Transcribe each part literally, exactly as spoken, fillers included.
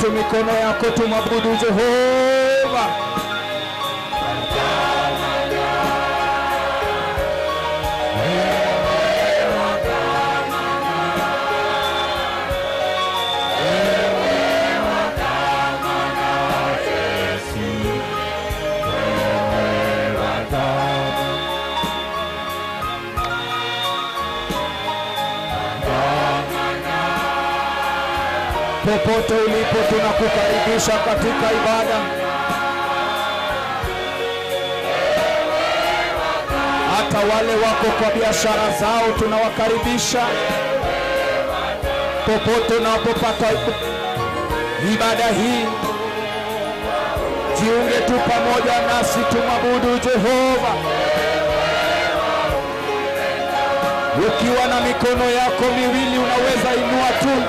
tu mikono yako, tumwabudu Jehova. Popote ulipo tunakukaribisha katika ibada. Hata wale wako kwa biashara zao tunawakaribisha. Popote unapopata ibada hii, jiunge tu pamoja nasi, tumwabudu Jehova. Ukiwa na mikono yako miwili unaweza inua tu.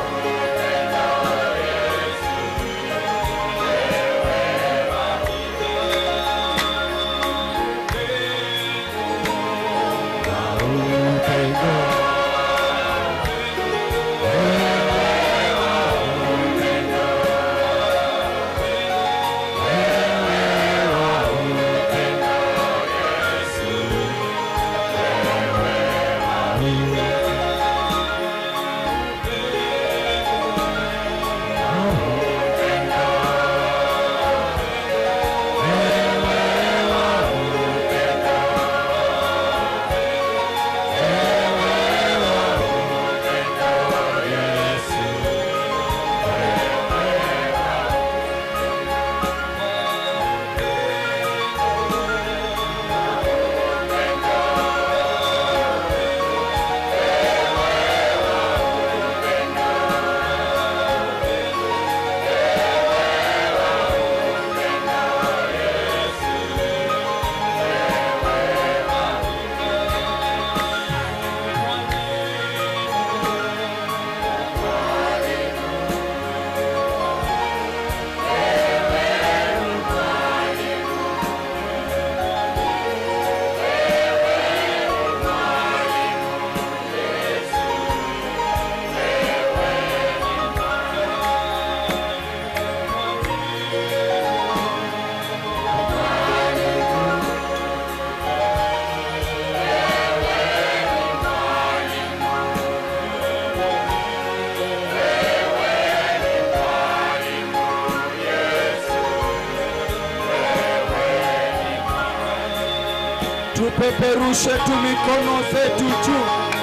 Tupeperushe tu mikono zetu juu.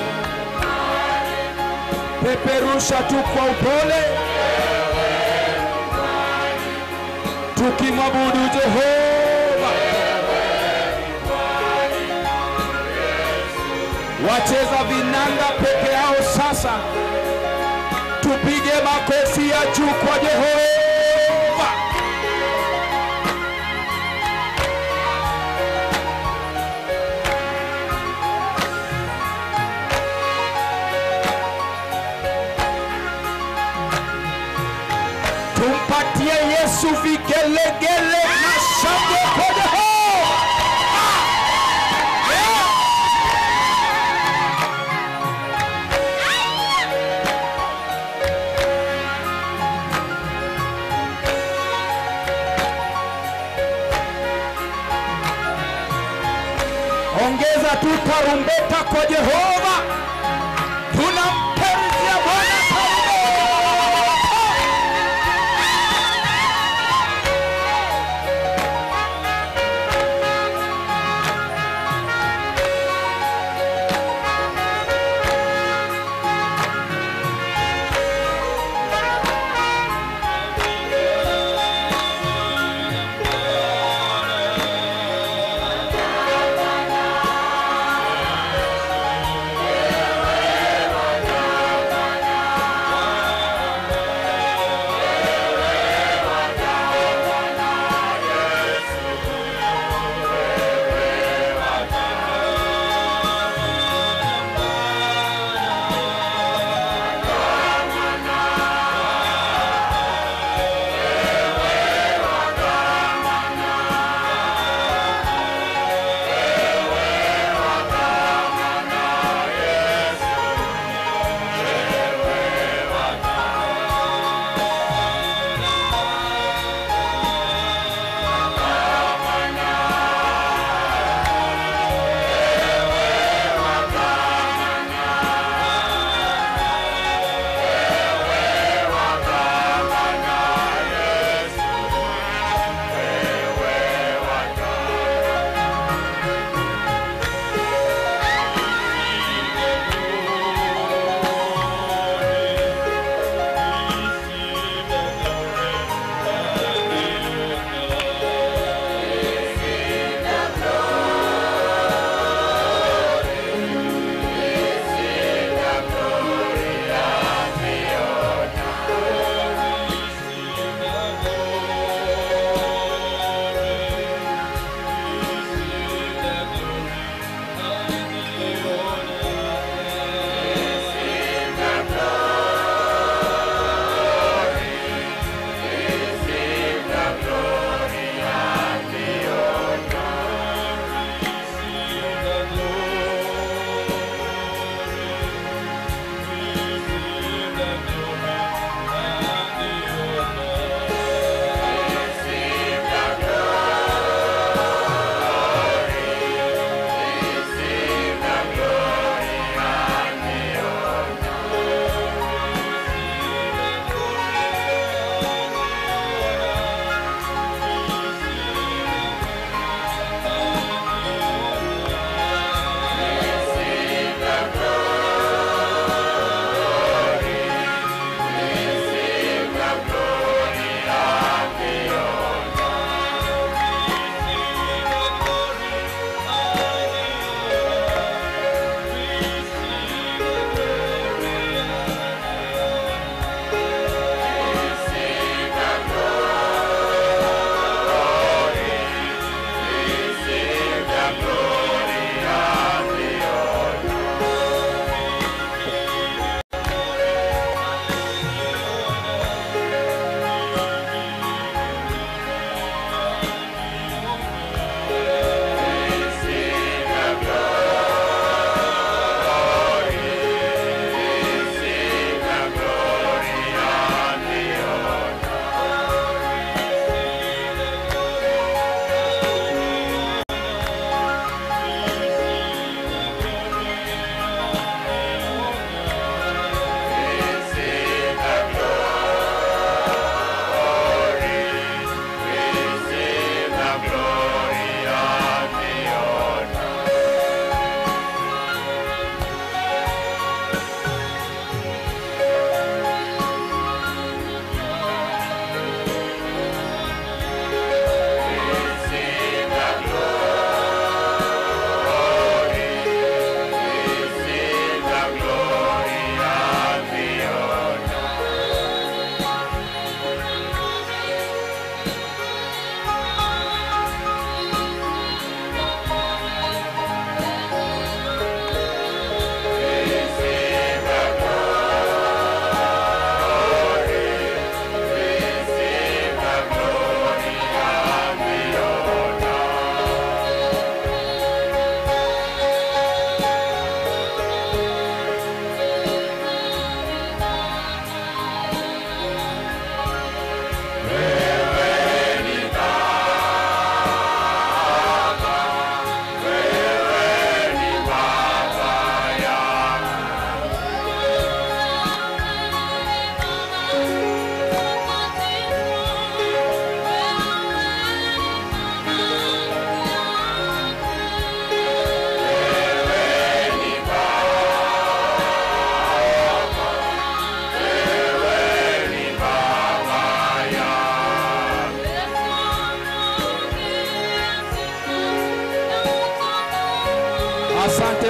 Peperusha tu kwa upole, tukimwabudu Jehova. Wacheza vinanda peke yao sasa, tupige makofi ya juu kwa Jehova. Tumpatie Yesu vigelegele na shangwe kwa Jehova. Ongeza tu tarumbeta kwa Jehova. Tunampenzia Bwana tarumbeta. Yeah.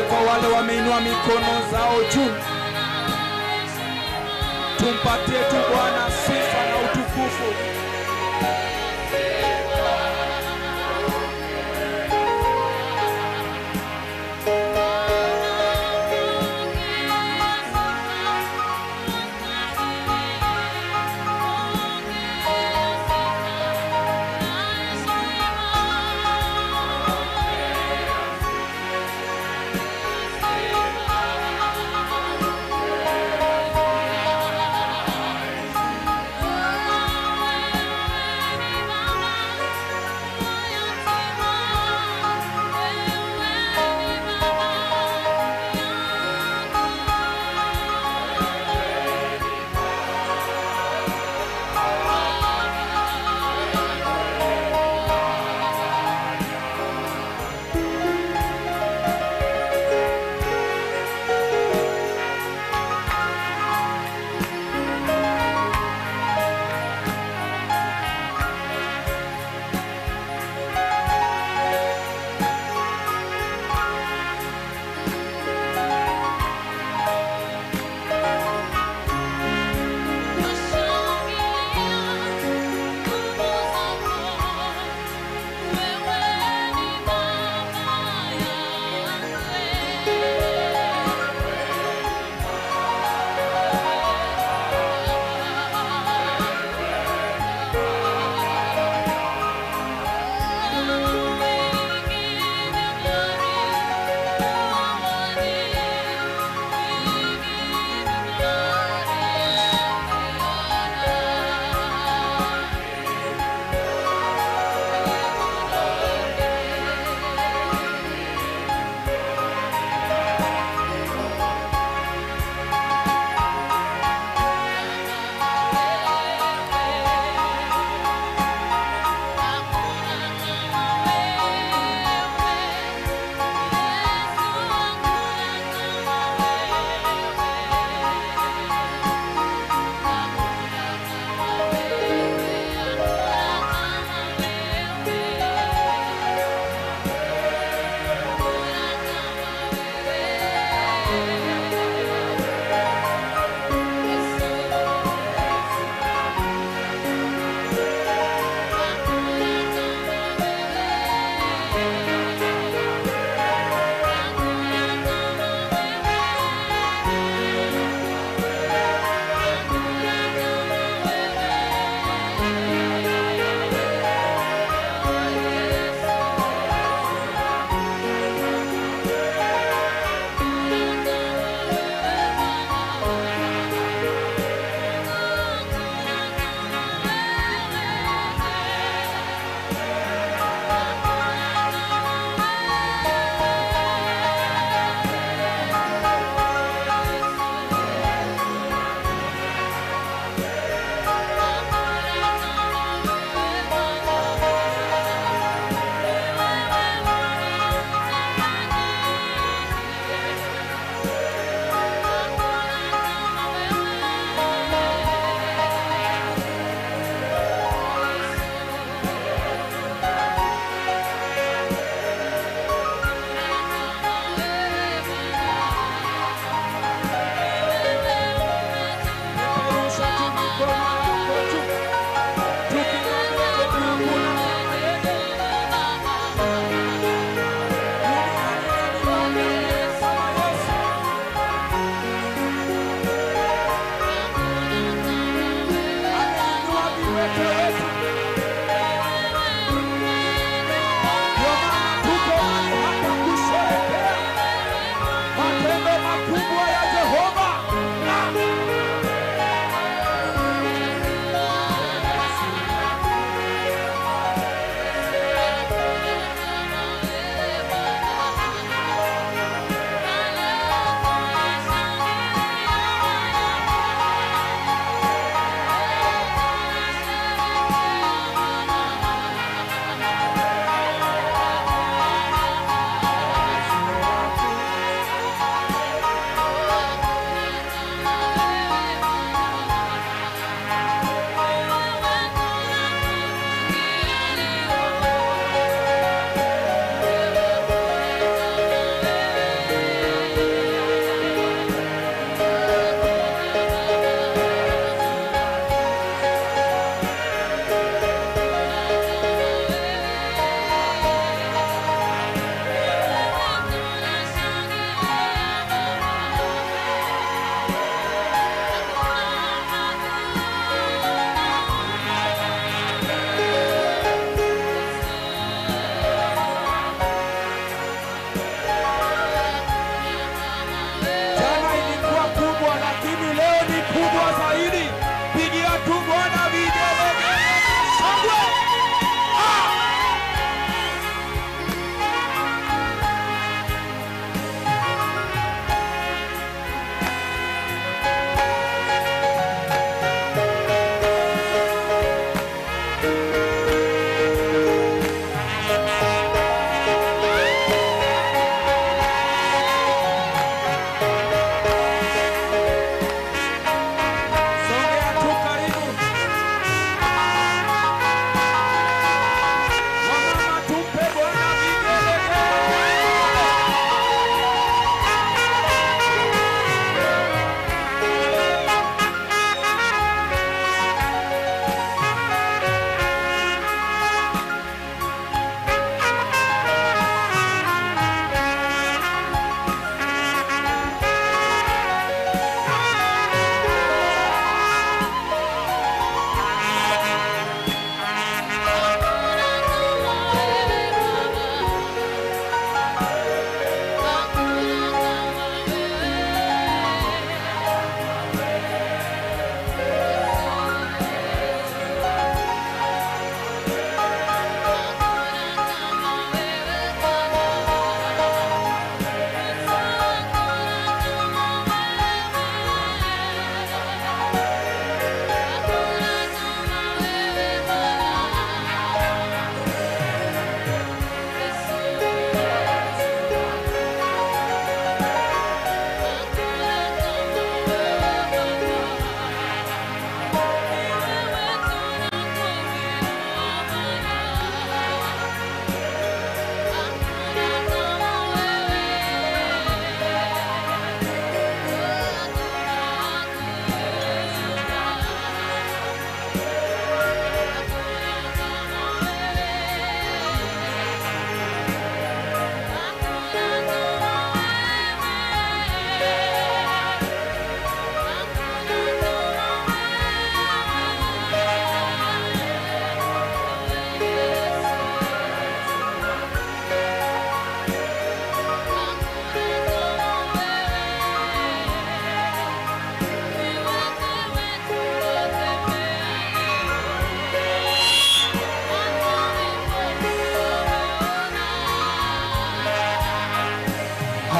kwa wale wameinua mikono zao juu. Tumpatie tu Bwana sifa na utukufu.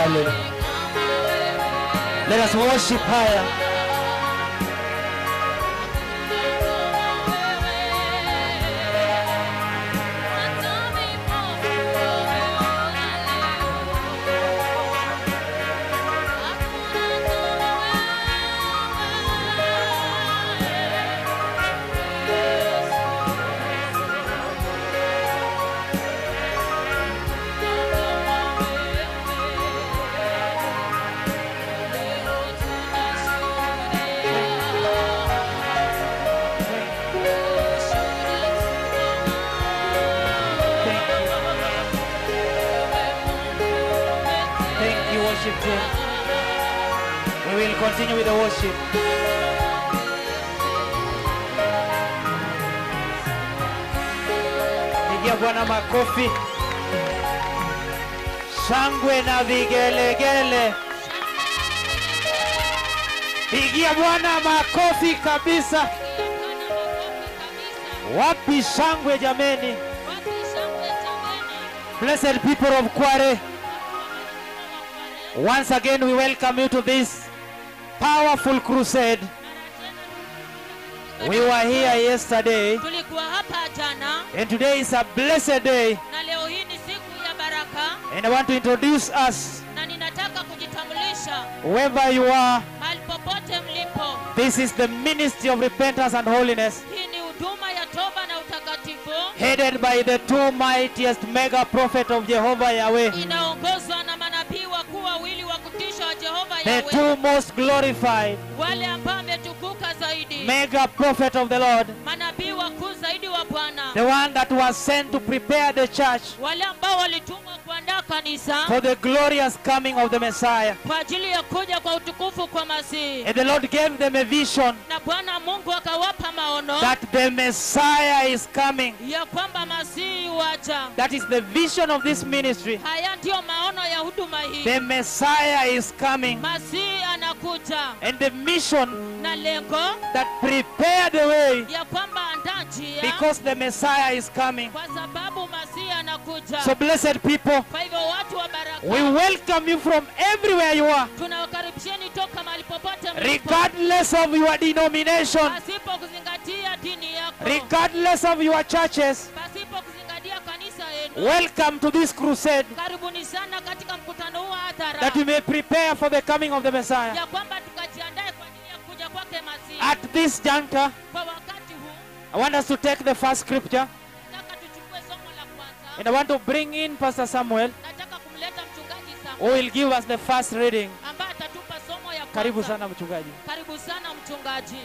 Hallelujah. Let us worship higher. We will continue with the worship. Pigia Bwana makofi. Shangwe na vigelegele. Pigia Bwana makofi kabisa. Wapi shangwe jameni? Blessed people of Kware, once again we welcome you to this powerful crusade. We were here yesterday, and today is a blessed day, and I want to introduce us. Wherever you are, this is the ministry of repentance and holiness, headed by the two mightiest mega prophet of Jehovah Yahweh, the two most glorified mega prophet of the Lord, the one that was sent to prepare the church for the glorious coming of the Messiah. And the Lord gave them a vision that the Messiah is coming. That is the vision of this ministry. The Messiah is coming. And the mission that prepared the way, because the Messiah is coming. So blessed people, we welcome you from everywhere you are, regardless of your denomination, regardless of your churches. Welcome to this crusade, that we may prepare for the coming of the Messiah. At this juncture, I want us to take the first scripture, and I want to bring in Pastor Samuel, who will give us the first reading. Karibu sana mchungaji. Karibu sana mchungaji.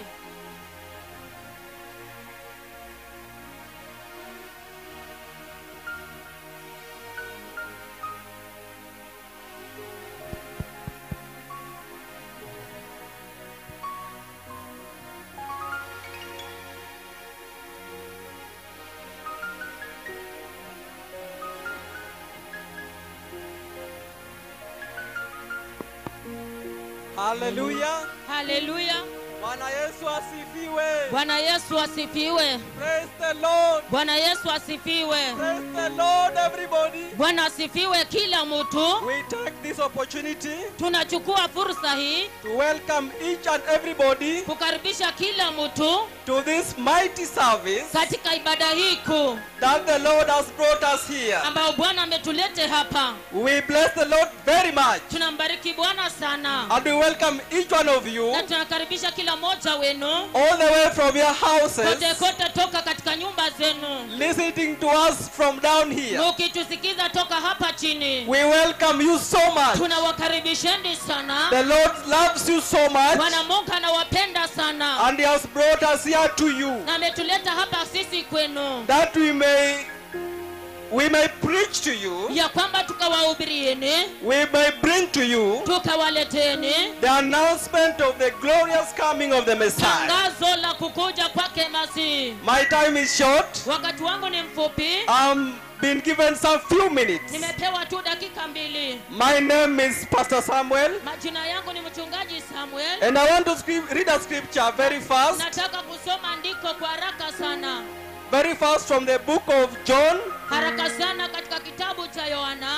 Hallelujah. Hallelujah. Bwana Yesu asifiwe. Bwana Yesu asifiwe. Praise the Lord. Bwana Yesu asifiwe. Praise the Lord everybody. Bwana asifiwe kila mtu. We take this opportunity tunachukua fursa hii to welcome each and everybody kukaribisha kila mtu to this mighty service katika ibada hii kuu that the Lord has brought us here. ambao Bwana ametulete hapa. We bless the Lord very much. Tunambariki Bwana sana. And we welcome each one of you, na tunakaribisha kila mmoja wenu, all the way from your houses, kote kote toka katika nyumba zenu, listening to us from down here. mkitusikiza toka hapa chini. We welcome you so much. Tunawakaribisheni sana. The Lord loves you so much. Bwana Mungu anawapenda sana. And He has brought us here to you, na ametuleta hapa sisi kwenu, that we may we may preach to you, ya kwamba tukawahubirieni, we may bring to you tukawaleteni the announcement of the glorious coming of the Messiah. tangazo la kukuja kwake Masihi. My time is short. Wakati wangu ni mfupi. I'm been given some few minutes. Nimepewa tu dakika mbili. My name is Pastor Samuel. Majina yangu ni mchungaji Samuel. And I want to script, read a scripture very fast. Nataka kusoma andiko kwa haraka sana. Very fast from the book of John, Haraka sana katika kitabu cha Yohana,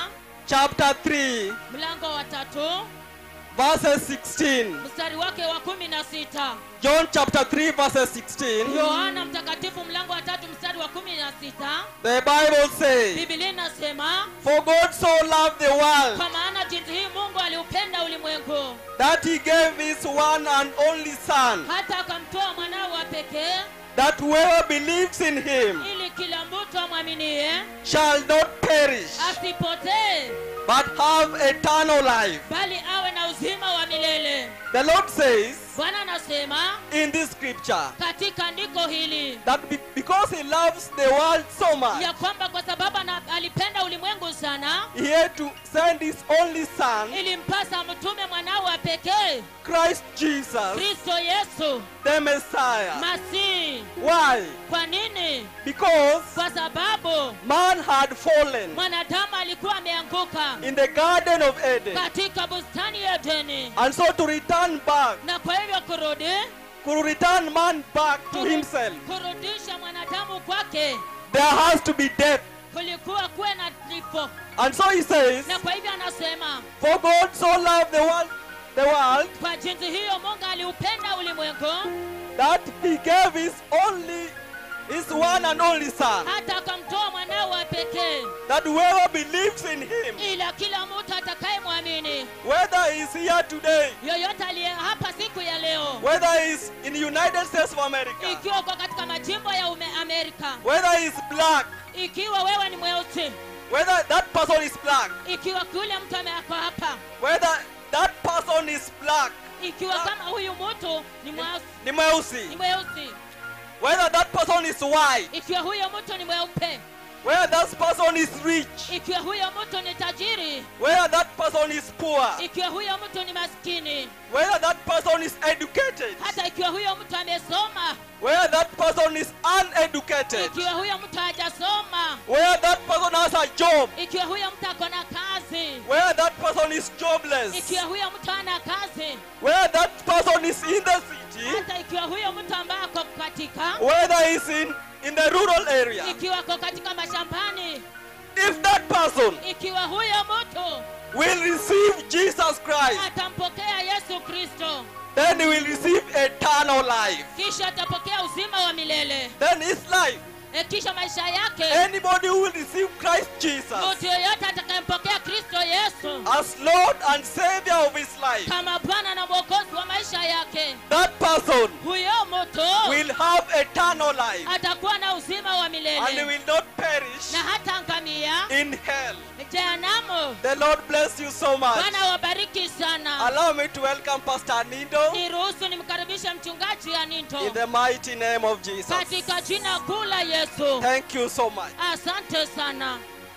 chapter three, mlango wa tatu verses sixteen. mstari wake wa kumi na sita. John chapter three, verses sixteen. Yohana mtakatifu mlango wa tatu mstari wa kumi na sita. The Bible says, Biblia inasema, for God so loved the world kwa maana jinsi hii Mungu aliupenda ulimwengu that he gave his one and only son, hata akamtoa mwanao wa pekee, that whoever believes in him ili kila mtu amwaminie shall not perish, asipotee, but have eternal life. bali awe na uzima wa milele. The Lord says Bwana anasema in this scripture katika andiko hili that be- because he loves the world so much, ya kwamba kwa sababu ana- alipenda ulimwengu sana, he had to send his only son, ilimpasa mtume mwanao wa pekee, Christ Jesus, Kristo Yesu the Messiah. Masihi. Why? Kwa nini? Because Kwa sababu man had fallen mwanadamu alikuwa ameanguka in the Garden of Eden. katika bustani ya Edeni, And so to return back, na kwa hivyo kurudi to return man back to kuru- himself, kurudisha mwanadamu kwake, there has to be death. kulikuwa kuwe na kifo. And so he says, Na kwa hivyo anasema, for God so loved the world, the world kwa jinsi hiyo Mungu aliupenda ulimwengu that he gave his only, his one and only son, hata akamtoa mwanao wa pekee, that whoever believes in him, ila kila mtu atakayemwamini, whether he is here today, yoyote aliye hapa siku ya leo, whether he is in the United States of America, ikiwa uko katika majimbo ya ume Amerika, whether he is black, ikiwa wewe ni mweusi, whether that person is black, ikiwa kule mtu ameako hapa, whether that person is black, ikiwa kama huyu mtu ni mweusi, ni ni mweusi, mweusi, whether that person is white, ikiwa huyo mtu ni mweupe, whether that person is rich, ikiwa huyo mtu ni tajiri, whether that person is poor, ikiwa huyo mtu ni maskini, whether that person is educated, hata ikiwa huyo mtu amesoma, whether that person is uneducated, ikiwa huyo mtu hajasoma, whether that person has a job, ikiwa huyo mtu ako na kazi, whether that person is jobless, ikiwa huyo mtu hana kazi, whether that person is in the city, hata ikiwa huyo mtu ambaye ako katika, whether he's in, in the rural area, ikiwa ako katika mashambani, if that person ikiwa huyo mtu will receive Jesus Christ, atampokea Yesu Kristo, then he will receive eternal life. kisha atapokea uzima wa milele. Then his life, E, kisha maisha yake, anybody who will receive Christ Jesus mtu yoyote atakayempokea Kristo Yesu as Lord and Savior of his life, kama Bwana na Mwokozi wa maisha yake, that person huyo mtu will have eternal life atakuwa na uzima wa and he milele will not perish na hata angamia in hell. jehanamu. The Lord bless you so much. Bwana wabariki sana. Allow me to welcome Pastor Nindo Niruhusu nimkaribishe mchungaji Aninto in the mighty name of Jesus. katika jina kuu la Yesu. Thank you so much. Asante sana.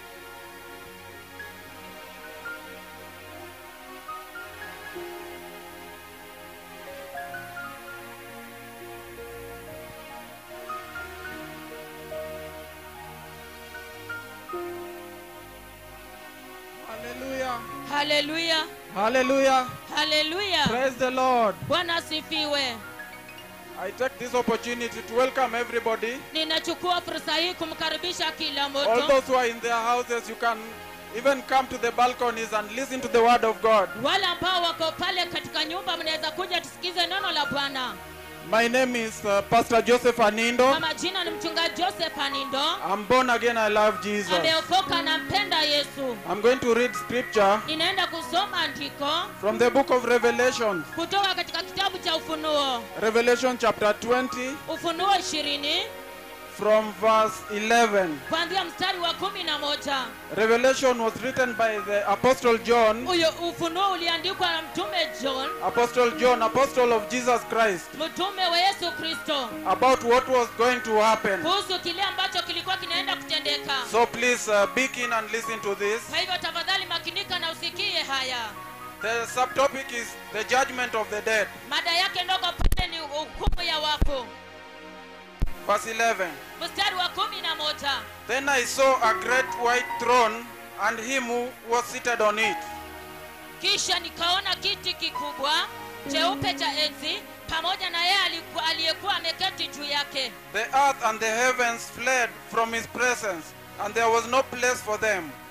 Hallelujah. Haleluya. Hallelujah. Haleluya. Praise the Lord. Bwana asifiwe. I take this opportunity to welcome everybody. Ninachukua fursa hii kumkaribisha kila All mtu. those who are in their houses, you can even come to the balconies and listen to the word of God. Wale ambao wako pale katika nyumba mnaweza kuja tusikize neno la Bwana. My name is uh, Pastor Joseph Anindo. Kwa majina ni mchungaji Joseph Anindo. I'm born again. I love Jesus. Ameokoka na mpenda Yesu. I'm going to read scripture Ninaenda kusoma andiko from the book of Revelation. kutoka katika kitabu cha Ufunuo. Revelation chapter twenty Ufunuo ishirini from verse eleven. kuanzia mstari wa kumi na moja. Revelation was written by the Apostle John. Huyo ufunuo uliandikwa na mtume John, Apostle John, Apostle of Jesus Christ, mtume wa Yesu Kristo, about what was going to happen. kuhusu kile ambacho kilikuwa kinaenda kutendeka. So please uh, be keen and listen to this. Kwa hivyo tafadhali makinika na usikie haya. The subtopic is the judgment of the dead. Mada yake ndogo pale ni hukumu ya wafu. Verse eleven. Mstari wa kumi na moja. Then I saw a great white throne and him who was seated on it. Kisha nikaona kiti kikubwa cheupe cha enzi pamoja na yeye alikuwa aliyekuwa ameketi juu yake. The earth and the heavens fled from his presence, and there was no place for them.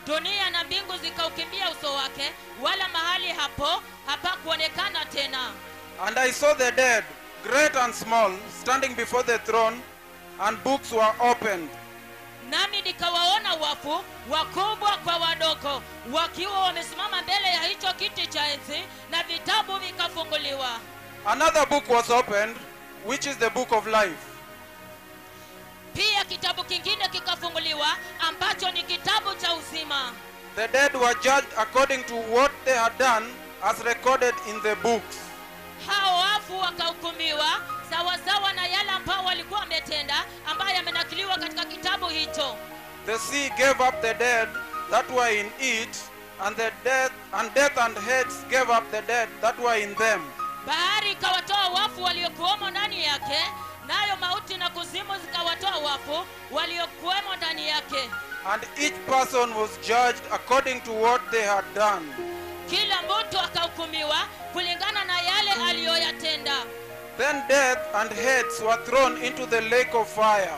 dunia na mbingu zikaukimbia uso wake, wala mahali hapo hapakuonekana tena. And I saw the dead, great and small, standing before the throne, and books were opened. Nami nikawaona wafu, wakubwa kwa wadogo, wakiwa wamesimama mbele ya hicho kiti cha enzi, na vitabu vikafunguliwa. Another book was opened, which is the book of life. Pia kitabu kingine kikafunguliwa, ambacho ni kitabu cha uzima. The dead were judged according to what they had done, as recorded in the books. Hao wafu wakahukumiwa sawa sawa na yale ambao walikuwa wametenda, ambayo yamenakiliwa katika kitabu hicho. The sea gave up the dead that were in it, and the death and death and Hades gave up the dead that were in them. Bahari ikawatoa wafu waliokuwemo ndani yake, nayo mauti na kuzimu zikawatoa wafu waliokuwemo ndani yake. And each person was judged according to what they had done. Kila mtu akahukumiwa kulingana na yale aliyoyatenda. Then death and Hades were thrown into the lake of fire.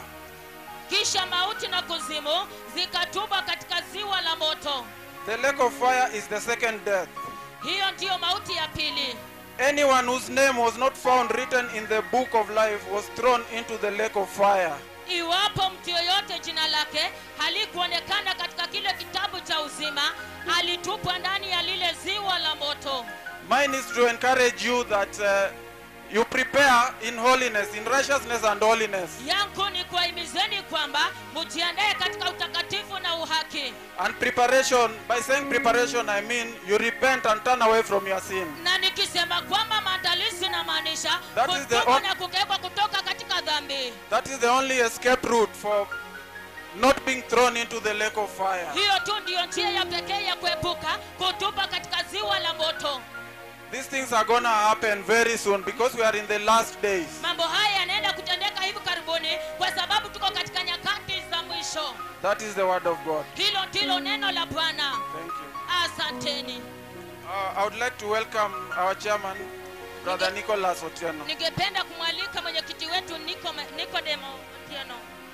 Kisha mauti na kuzimu zikatupwa katika ziwa la moto. The lake of fire is the second death. Hiyo ndiyo mauti ya pili. Anyone whose name was not found written in the book of life was thrown into the lake of fire. Iwapo mtu yoyote jina lake halikuonekana katika kile kitabu cha uzima, alitupwa ndani ya lile ziwa la moto. Mine is to encourage you that uh, you prepare in holiness, in righteousness and holiness. Yangu ni kuhimizeni kwamba mjiandae katika utakatifu na uhaki. And preparation, by saying preparation, I mean you repent and turn away from your sin. Na nikisema kwamba maandalizi na maanisha That kutoka na kugeuka kutoka katika dhambi. That is the only escape route for not being thrown into the lake of fire. Hiyo tu ndio njia ya pekee ya kuepuka kutupa katika ziwa la moto. These things are gonna happen very soon because we are in the last days. Mambo haya yanaenda kutendeka hivi karibuni kwa sababu tuko katika nyakati za mwisho. That is the word of God. Hilo ndilo neno la Bwana. Thank you. Asanteni. Uh, I would like to welcome our chairman, Brother Nicholas Otieno. Ningependa kumwalika mwenyekiti wetu Niko Nikodemo Otieno.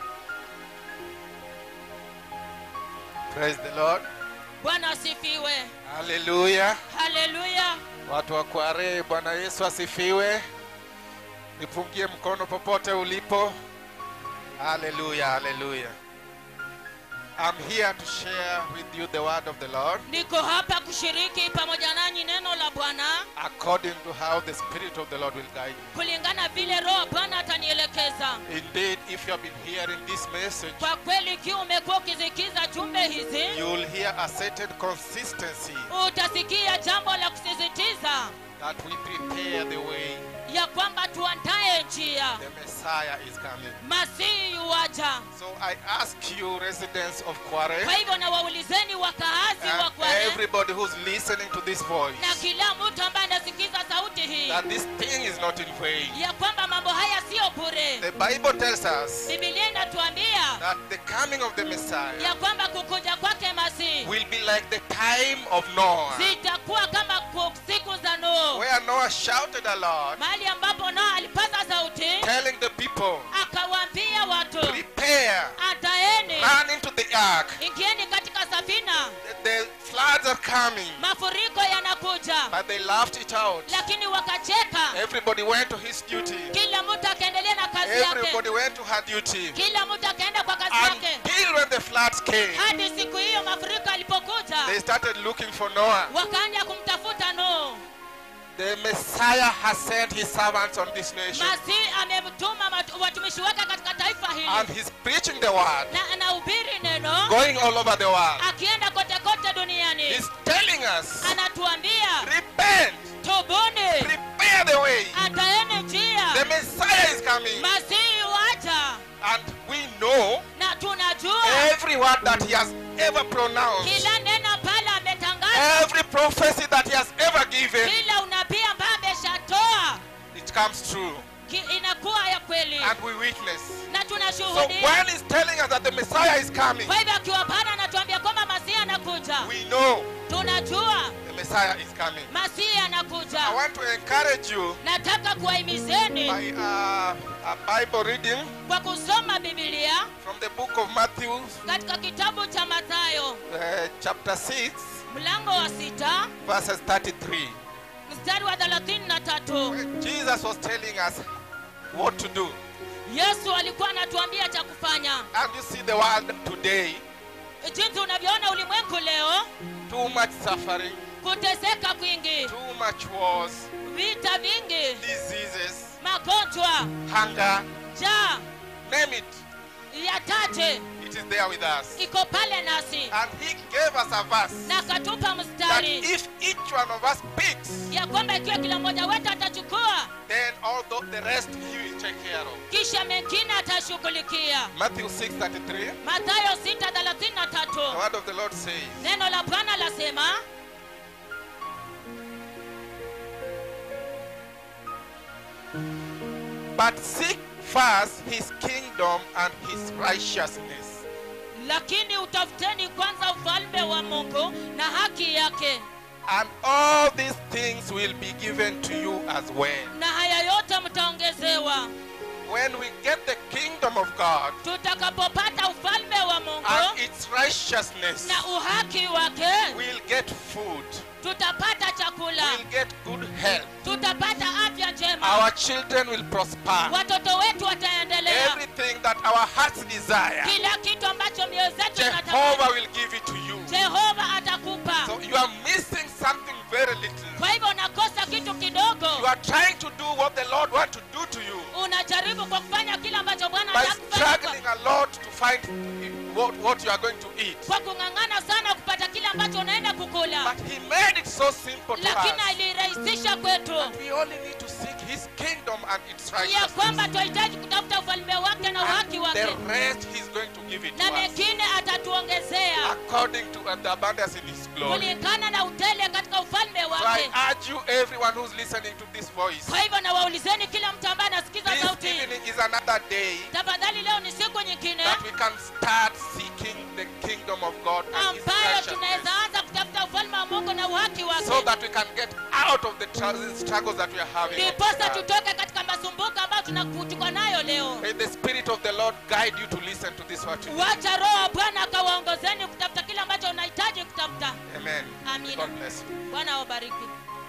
Praise the Lord. Bwana asifiwe. Hallelujah. Hallelujah. Watu wa Kware, Bwana Yesu asifiwe. Nipungie mkono popote ulipo. Hallelujah, hallelujah. I'm here to share with you the word of the Lord. Niko hapa kushiriki pamoja nanyi neno la Bwana. According to how the Spirit of the Lord will guide you. Kulingana vile Roho Bwana atanielekeza. Indeed, if you have been hearing this message, kwa kweli kiu umekuwa ukisikiza jumbe hizi, you will hear a certain consistency. Utasikia jambo la kusisitiza. That we prepare the way. Ya kwamba tuandae njia. The Messiah is coming. Masihi yuaja. So I ask you, residents of Kware, kwa hivyo na waulizeni wakaazi wa Kware, everybody who's listening to this voice, na kila mtu ambaye anasikiza sauti hii, that this thing is not in vain. Ya kwamba mambo haya sio bure. The Bible tells us Biblia inatuambia that the coming of the Messiah, ya kwamba kukuja kwake Masihi, will be like the time of Noah. Zitakuwa kama siku za Noah. Where Noah shouted aloud, mahali ambapo Noah alipaza sauti, telling the people, akawaambia watu, prepare, ataeni, run into the ark, ingieni katika safina, the, the floods are coming. Mafuriko yanakuja. But they laughed it out. Lakini wakacheka. Everybody went to his duty. Kila mtu akaendelea na kazi yake. Everybody went to her duty. Kila mtu akaenda kwa kazi yake. Until when the floods came, hadi siku hiyo mafuriko yalipokuja, they started looking for Noah. Wakaanza kumtafuta Noah. The Messiah has sent his servants on this nation. Masihi amemtuma watumishi wake katika taifa hili. And he's preaching the word. Na anahubiri neno. Going all over the world. Akienda kote kote duniani. He's telling us. Anatuambia. Repent. Tubuni. Prepare the way. Ataeni njia. The Messiah is coming. Masihi waja. And we know. Na tunajua. Every word that he has ever pronounced. Kila neno pale ametangaza. Every prophecy that he has ever given. Kila unabii ambao ameshatoa. It comes true. Inakuwa ya kweli. And we witness. Na tunashuhudia. So when he's telling us that the Messiah is coming, kwa hivyo akiwa Bwana anatuambia kwamba Masihi anakuja, we know tunajua the Messiah is coming. Masihi anakuja. I want to encourage you Nataka kuwahimizeni by uh, a Bible reading kwa kusoma Biblia from the book of Matthew, katika kitabu cha Mathayo uh, chapter six, mlango wa sita verses thirty-three. mstari wa thelathini na tatu. Jesus was telling us what to do. Yesu alikuwa anatuambia cha kufanya. And you see the world today, Jinsi unavyoona ulimwengu leo, too much suffering, kuteseka kwingi, too much wars, vita vingi, diseases, magonjwa, hunger, njaa, name it. yataje, It is there with us. iko pale nasi. And he gave us a verse Na akatupa that mstari if each one of us picks, ya kwamba ikiwa kila mmoja wetu atachukua, then all the, the rest he will take care of. kisha mengine atashughulikia. Matthew six thirty-three, Mathayo sita thelathini na the tatu. word of the Lord says, Neno la Bwana lasema, but seek first his kingdom and his righteousness, lakini utafuteni kwanza ufalme wa Mungu na haki yake, and all these things will be given to you as well. na haya yote mtaongezewa. When we get the kingdom of God Tutakapopata ufalme wa Mungu and its righteousness, na uhaki wake, we'll get food, tutapata chakula, we'll get good health, tutapata afya njema, our children will prosper, watoto wetu wataendelea, everything that our hearts desire, kila kitu ambacho mioyo zetu Jehovah zinatamani, will give it to you. Jehova atakupa. So you are missing something very little. Kwa hivyo unakosa kitu kidogo. You are trying to do what the Lord wants to do to you Unajaribu kwa kufanya kile ambacho Bwana by anataka kufanya, struggling a lot to find what, what you are going to eat. kwa kung'ang'ana sana kupata kile ambacho unaenda kukula, But he made it so simple to lakini us. alirahisisha kwetu We only need to seek his kingdom and its ya kwamba righteousness. tunahitaji kutafuta ufalme wake na uhaki And wake, the rest he's going to give it to na us mengine atatuongezea according to the abundance in his glory. kulingana na utele katika ufalme So I wake. urge you, everyone who's listening to this voice, Kwa hivyo na waulizeni kila mtu ambaye anasikiza this sauti, evening is another day tafadhali, leo ni siku nyingine that we can start seeking the kingdom of God and his ambayo righteousness, tunaweza anza kutafuta ufalme wa Mungu na uhaki wake, so that we can get out of the tr- struggles that we are having. ndiposa tutoke katika masumbuko ambayo tunakutuka nayo leo. May the Spirit of the Lord guide you to listen to this word. Wacha Roho wa Bwana akawaongozeni kutafuta kile ambacho unahitaji kutafuta. Amen. Amina. God bless you. Bwana awabariki.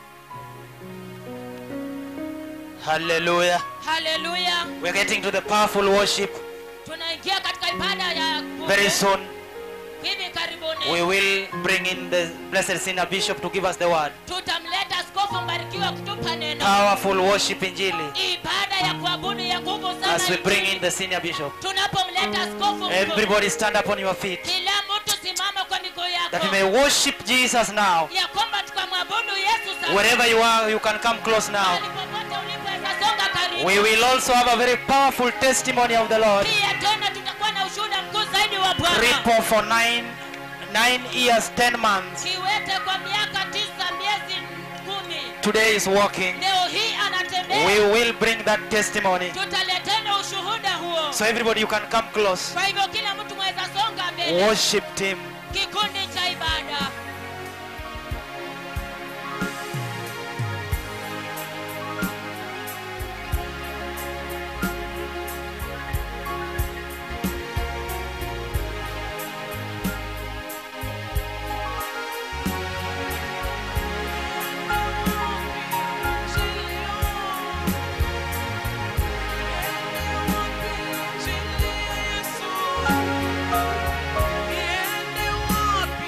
Hallelujah. Haleluya. We're getting to the powerful worship Tunaingia katika ibada ya very soon. hivi karibuni. We will bring in the blessed senior bishop to give us the word. Tutamleta askofu mbarikiwa kutupa neno. Powerful worship injili. Ibada ya kuabudu ya nguvu sana. As we bring in the senior bishop, Tunapomleta askofu mkuu, everybody stand up on your feet, kila mtu simama kwa miguu that you yako, may worship Jesus now. ya kwamba tukamwabudu Yesu sasa. Wherever you are, you can come close now. Mahali popote ulipo, weza songa karibu. We will also have a very powerful testimony of the Lord. Pia tena tutakuwa na ushuhuda mkuu zaidi wa Bwana. Cripple for nine, nine years, ten months. Kiwete kwa miaka tisa miezi kumi. Today is walking. Leo hii anatembea. We will bring that testimony. Tutaletena ushuhuda huo. So everybody, you can come close. Kwa hivyo kila mtu mweza songa mbele. Worship team. Kikundi cha ibada. Niende wapi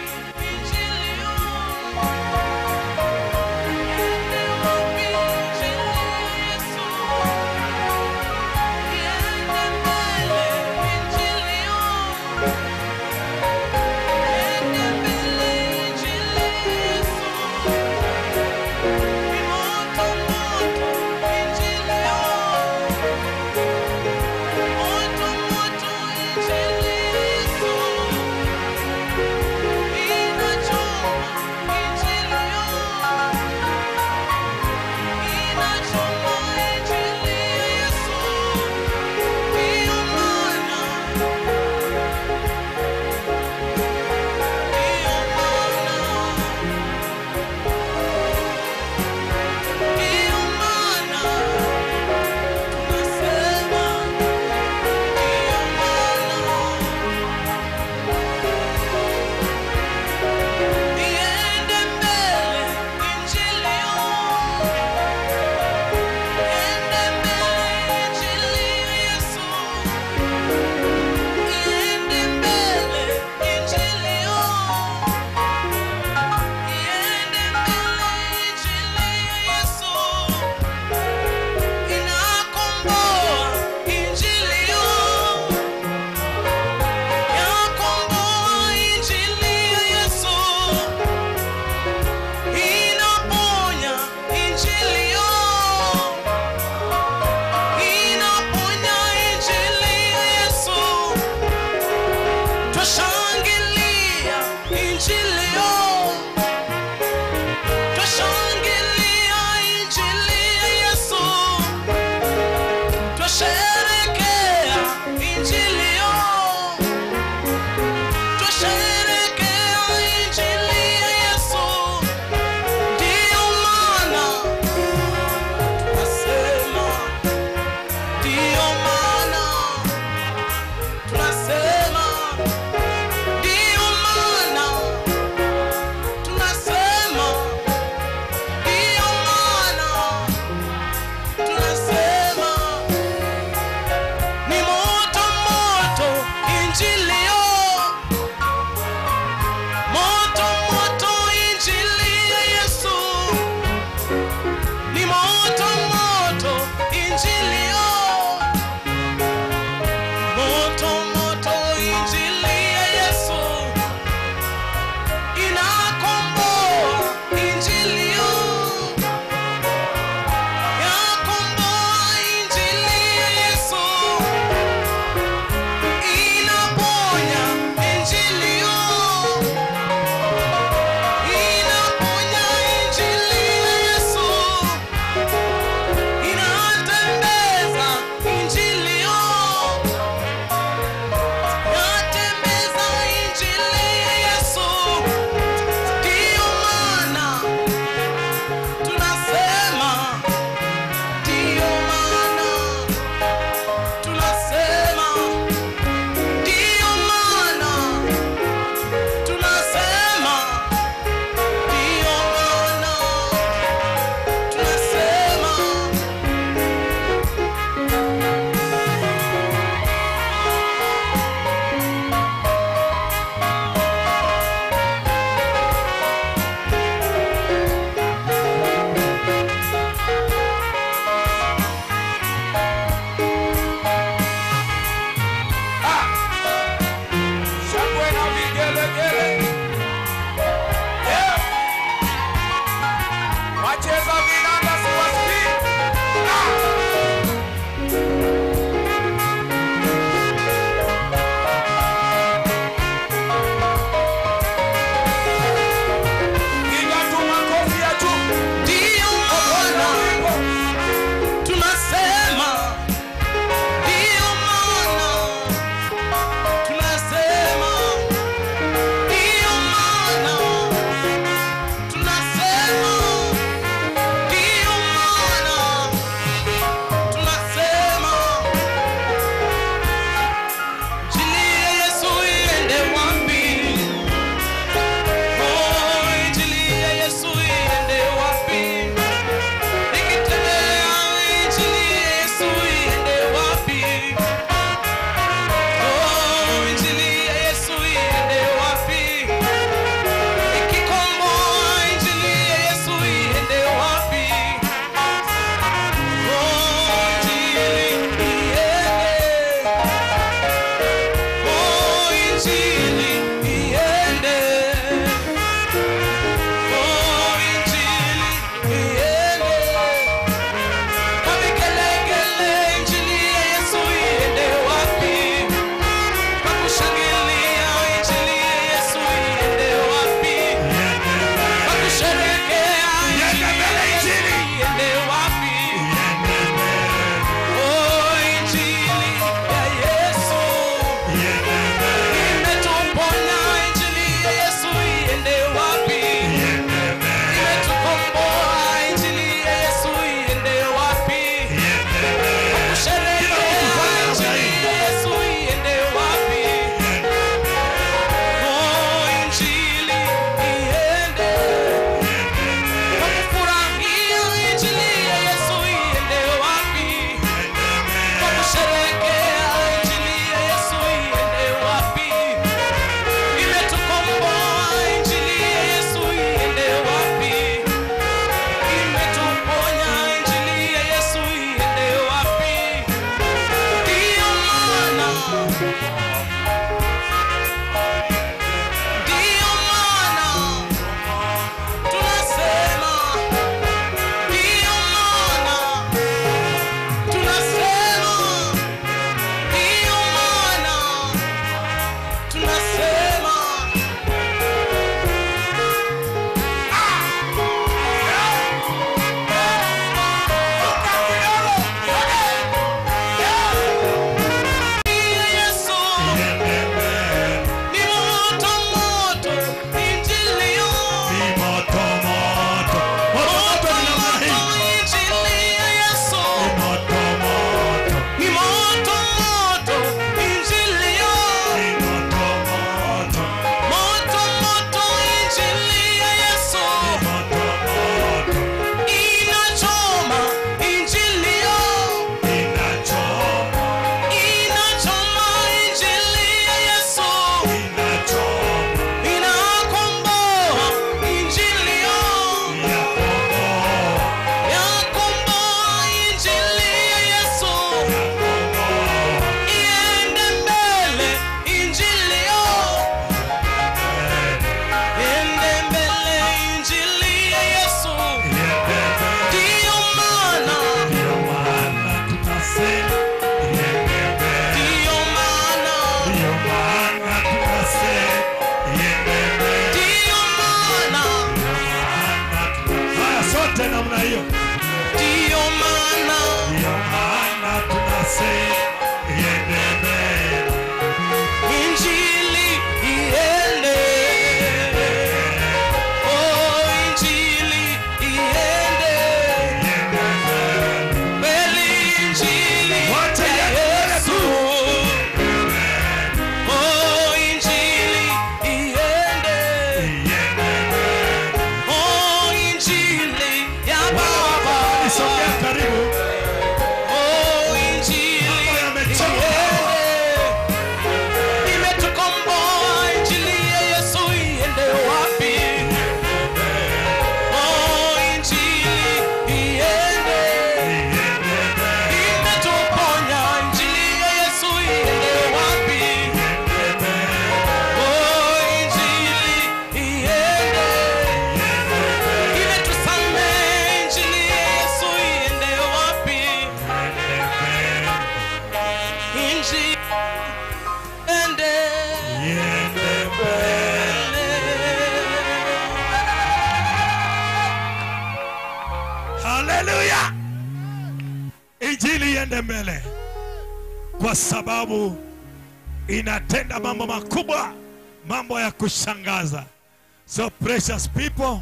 Hallelujah. Injili iende mbele kwa sababu inatenda mambo makubwa, mambo ya kushangaza. So precious people,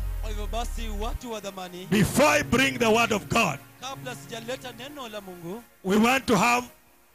before I bring the word of God, we want to have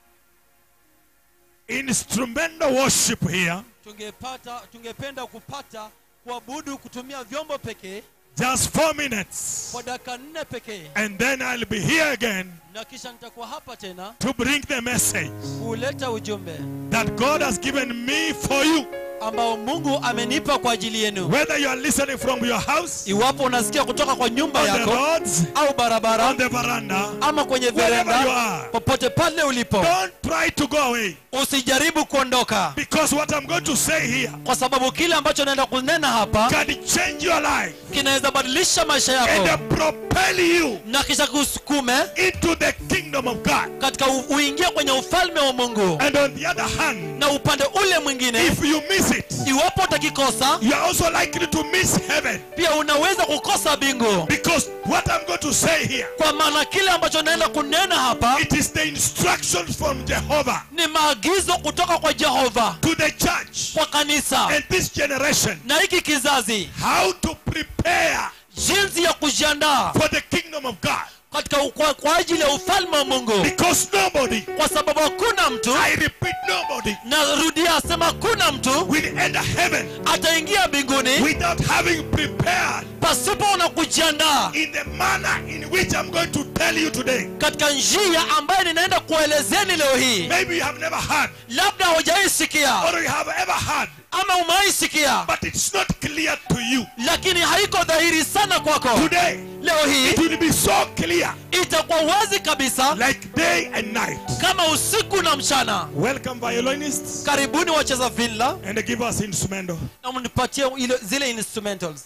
instrumental worship here. Tungependa kupata kuabudu kutumia vyombo pekee. Just four minutes. And then I'll be here again to bring the message that God has given me for you. Ambao Mungu amenipa kwa ajili yenu. Whether you are listening from your house, iwapo unasikia kutoka kwa nyumba yako, roads, au barabara, on the veranda, ama kwenye veranda, popote pale ulipo, don't try to go away. Usijaribu kuondoka. Because what I'm going to say here, kwa sababu kile ambacho naenda kunena hapa, can change your life, kinaweza badilisha maisha yako, and propel you, na kisha kusukume into the kingdom of God, katika uingie kwenye ufalme wa Mungu. And on the other hand, na upande ule mwingine, if you miss it, iwapo utakikosa, you are also likely to miss heaven. Pia unaweza kukosa bingu. Because what I'm going to say here, kwa maana kile ambacho naenda kunena hapa, it is the instructions from Jehovah, ni maagizo kutoka kwa Jehova to the church, kwa kanisa, and this generation, na hiki kizazi, how to prepare, jinsi ya kujiandaa for the kingdom of God, katika kwa, kwa ajili ya ufalme wa Mungu. Because nobody, kwa sababu hakuna mtu, I repeat, nobody, narudia sema hakuna mtu will enter heaven ataingia mbinguni without having prepared, pasipo na kujiandaa, in the manner in which I'm going to tell you today. Katika njia ambayo ninaenda kuelezeni leo hii. Maybe you have never heard, labda hujaisikia, or you have ever heard, ama umeisikia, but it's not clear to you. Lakini haiko dhahiri sana kwako. Today, leo hii, it will be so clear, itakuwa wazi kabisa, like day and night, kama usiku na mchana. Welcome violinists, karibuni wacheza viola, and give us instrumental. na mnipatie zile instrumentals.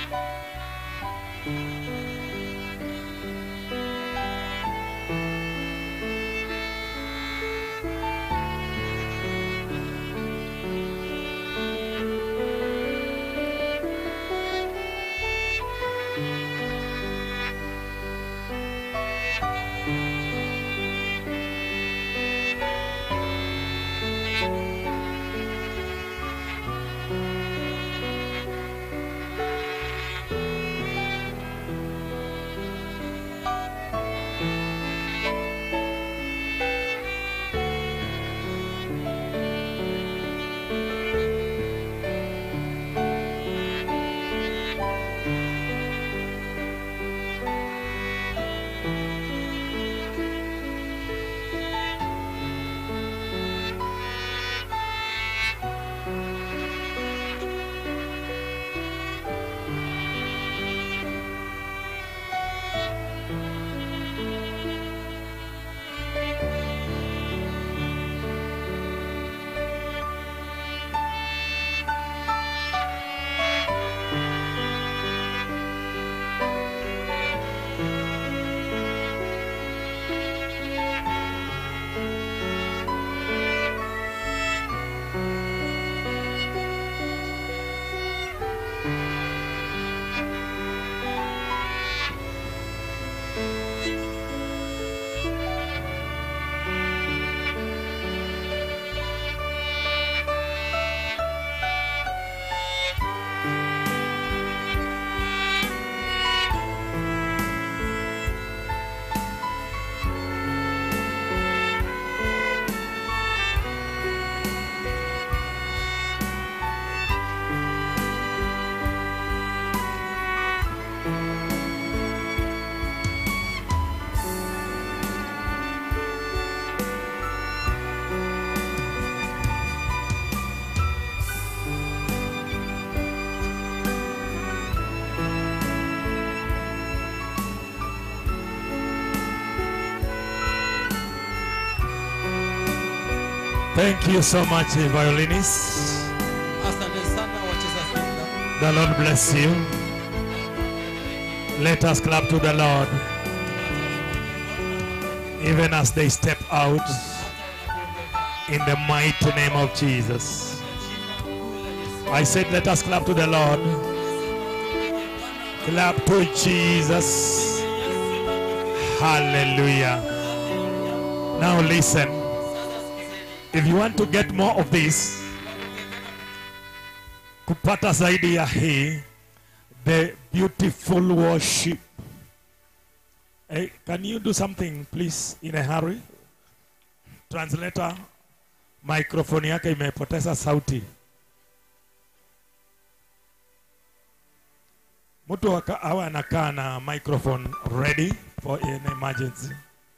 Thank you so much, violinists. The Lord bless you. Let us clap to the Lord. Even as they step out in the mighty name of Jesus. I said, let us clap to the Lord. Clap to Jesus. Hallelujah. Now listen. If you want to get more of this, kupata zaidi ya hii, the beautiful worship. Hey, can you do something please in a hurry? Translator, microphone yake imepoteza sauti. Mtu awe anakaa na microphone ready for an emergency.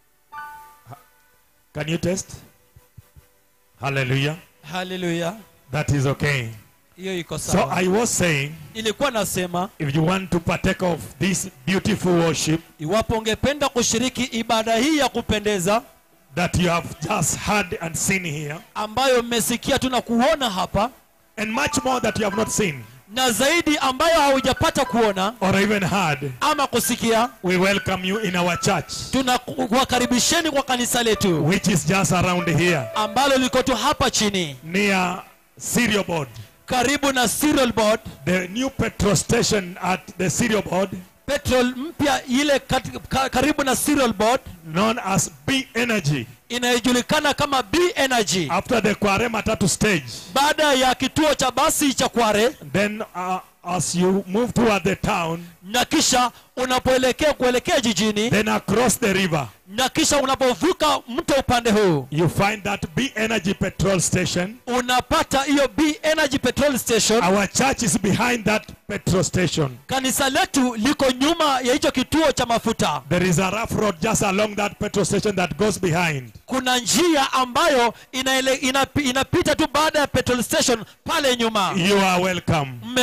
Can you test? Hallelujah. Hallelujah. That is okay. So I was saying, ilikuwa nasema, if you want to partake of this beautiful worship, iwapo ungependa kushiriki ibada hii ya kupendeza that you have just heard and seen here, ambayo mmesikia tuna kuona hapa, and much more that you have not seen, na zaidi ambayo haujapata kuona or even heard, ama kusikia, we welcome you in our church, tunakukaribisheni kwa kanisa letu, which is just around here, ambalo liko tu hapa chini near cereal board, karibu na cereal board, the new petrol station at the cereal board, petrol mpya ile karibu na cereal board, known as B Energy, inayojulikana kama B Energy. After the Kware matatu stage, baada ya kituo cha basi cha Kware, then uh, as you move toward the town, na kisha unapoelekea kuelekea jijini, then across the river, na kisha unapovuka mto upande huu, you find that B Energy petrol station. Unapata hiyo B Energy petrol station. Our church is behind that petrol station. Kanisa letu liko nyuma ya hicho kituo cha mafuta. There is a rough road just along that petrol station that goes behind. Kuna njia ambayo inaele, inap, inapita tu baada ya petrol station pale nyuma. You are welcome. Mmekaribishwa.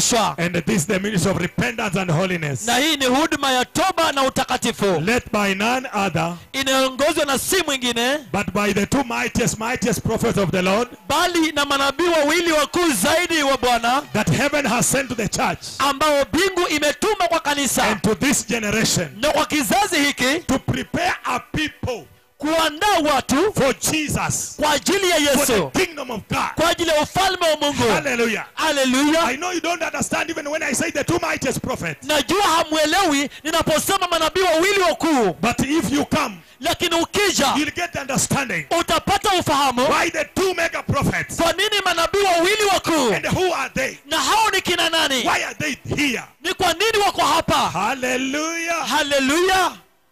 kurekebishwa. And this is the ministry of repentance and holiness. Na hii ni huduma ya toba na utakatifu. Led by none other, inaongozwa na si mwingine, but by the two mightiest, mightiest prophets of the Lord, bali na manabii wawili wakuu zaidi wa Bwana, that heaven has sent to the church, ambao mbingu imetuma kwa kanisa, and to this generation, na kwa kizazi hiki, to prepare a people, kuandaa watu for Jesus, kwa ajili ya Yesu, for the kingdom of God, kwa ajili ya ufalme wa Mungu. Hallelujah. Hallelujah. I know you don't understand even when I say the two mightiest prophets. Najua hamuelewi ninaposema manabii wawili wakuu. But if you come, lakini ukija, you'll get the understanding. Utapata ufahamu. Why the two mega prophets? Kwa nini manabii wawili wakuu? And who are they? Na hao ni kina nani? Why are they here? Ni kwa nini wako hapa? Hallelujah. Hallelujah.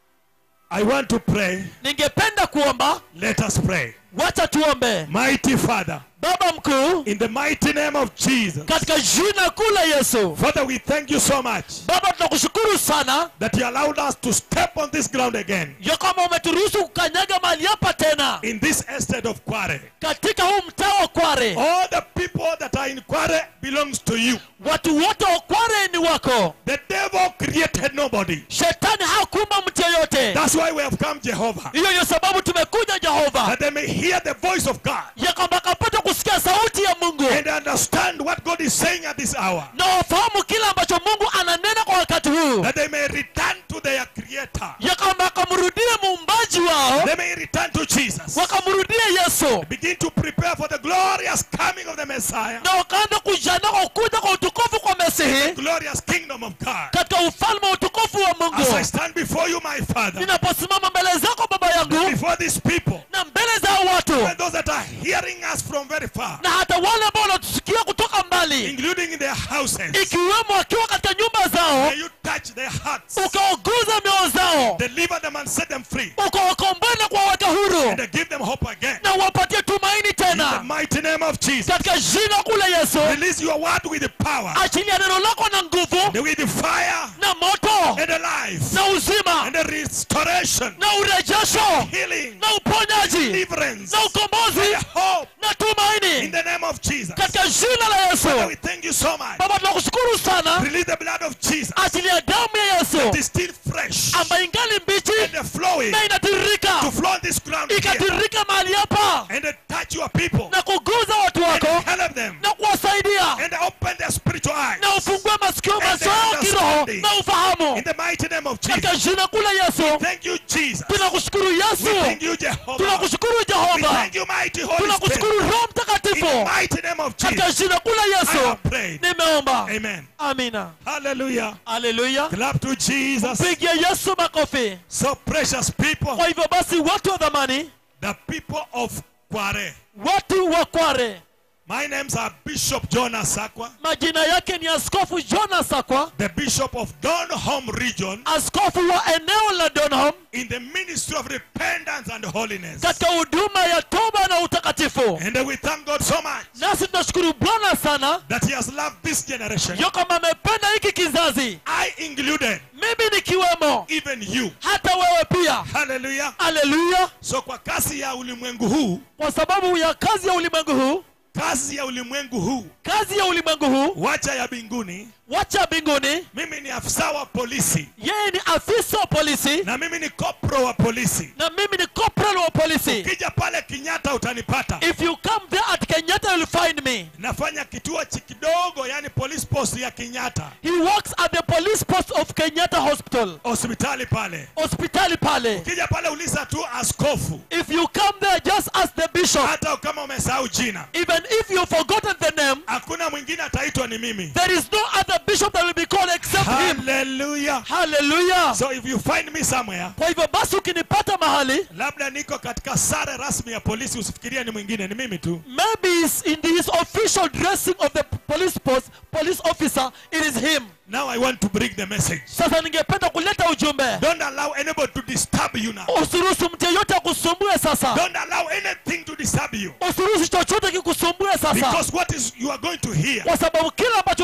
I want to pray. Ningependa kuomba. Let us pray. Wacha tuombe. Mighty Father, Baba mkuu, in the mighty name of Jesus, katika jina kuu la Yesu, Father, we thank you so much, Baba tunakushukuru sana that you allowed us to step on this ground again, ya kama umeturuhusu kukanyaga mahali hapa tena, in this estate of Kware. katika huu mtaa wa Kware. All the people that are in Kware belongs to you. Watu wote wa Kware ni wako. The devil created nobody. Shetani hakuumba mtu yeyote. That's why we have come, Jehovah, hiyo ndio sababu tumekuja Jehova, that they may hear the voice of God, ya kwamba kapata kusikia sauti ya Mungu, and understand what God is saying at this hour, na wafahamu kila ambacho Mungu ananena kwa wakati huu, that they may return to their creator, ya kwamba wakamrudie muumbaji wao, they may return to Jesus, wakamrudie Yesu, begin to prepare for the glorious coming of the Messiah, na wakaanza kujiandaa kwa kuja kwa utukufu kwa Mesihi, glorious kingdom of God. katika ufalme wa utukufu wa Mungu. As I stand before you, my Father, Ninaposimama mbele zako Baba yangu, before these people, na mbele za watu, and those that are hearing us from very far, na hata wale ambao wanatusikia kutoka mbali, including in their houses, ikiwemo wakiwa katika nyumba zao, may you touch their hearts, ukawaguza mioyo zao, deliver them and set them free, ukawakomboa na kuwaweka huru, and give them hope again. na uwapatie tumaini In the tena, mighty name of Jesus, katika jina kuu la Yesu. release your word with the power, Achilia neno lako na nguvu, with the fire, na moto, and the life, na uzima, and the restoration, na urejesho, healing, na uponyaji, deliverance, na ukombozi, and hope, na in tumaini, the name of Jesus. katika jina la Father, Yesu. we thank you so much. Baba tunakushukuru sana. Release the blood of Jesus. Achilia damu ya Yesu It is still fresh, ambayo ingali mbichi and the flowing na inatiririka, to flow on this ground here, ikatiririka mahali hapa, and they touch your people, na kuguza watu and wako, help them, na kuwasaidia, and open their spiritual eyes, na ufungue masikio And macho yao kiroho, understanding. na ufahamu, in the mighty name of Jesus. katika jina kuu la Yesu. Thank you, Jesus. Tunakushukuru We Yesu, thank you, Jehovah. tunakushukuru We Jehova, thank you, mighty Holy tunakushukuru Spirit. Roho In the Mtakatifu, mighty name of katika Jesus, jina kuu la I Yesu have prayed. nimeomba. Amen. Amina. Hallelujah. Haleluya. Clap to Jesus. Pigia Yesu makofi. So precious people, Kwa hivyo basi, watu wa dhamani, the people of Kware. watu wa Kware, My names are Bishop Jonas Sakwa, majina yake ni Askofu Jonas Sakwa, the Bishop of Donholm region, askofu wa eneo la Donholm, in the ministry of repentance and holiness. katika huduma ya toba na utakatifu. And we thank God so much Nasi tunashukuru Bwana sana that He has loved this generation, ya kwamba amependa hiki kizazi, I included, mimi nikiwemo, even you. hata wewe pia. Hallelujah. Haleluya. So kwa kasi ya ulimwengu huu, Kwa sababu ya kazi ya ulimwengu huu, kazi ya ulimwengu huu, kazi ya ulimwengu huu, wacha ya mbinguni, wacha mbinguni. mimi ni afisa wa polisi, Yeye ni afisa wa polisi, na mimi ni kopro wa polisi. na mimi ni corporal wa polisi. Kija pale Kenyatta utanipata. If you come there at Kenyatta, you'll find me. Nafanya kituo chi kidogo, yani police post ya Kenyatta, He works at the police post of Kenyatta Hospital, hospitali pale. hospitali pale. Kija pale uliza tu askofu, If you come there, just ask the bishop. hata kama umesahau jina, Even if you've forgotten the name, hakuna mwingine ataitwa ni mimi. there is no other bishop that will be called except him. Hallelujah. Hallelujah. So if you find me somewhere, Kwa hivyo basi, ukinipata mahali, labda niko katika sare rasmi ya polisi, usifikirie ni mwingine, ni mimi tu. maybe it's in his official dressing of the police post, police officer, it is him. Now I want to bring the message. Sasa ningependa kuleta ujumbe. Don't allow anybody to disturb you now. Usiruhusu mtu yeyote akusumbue sasa. Don't allow anything to disturb you. Usiruhusu chochote kikusumbue sasa. Because what is you are going to hear Kwa sababu kila ambacho unaenda kusikia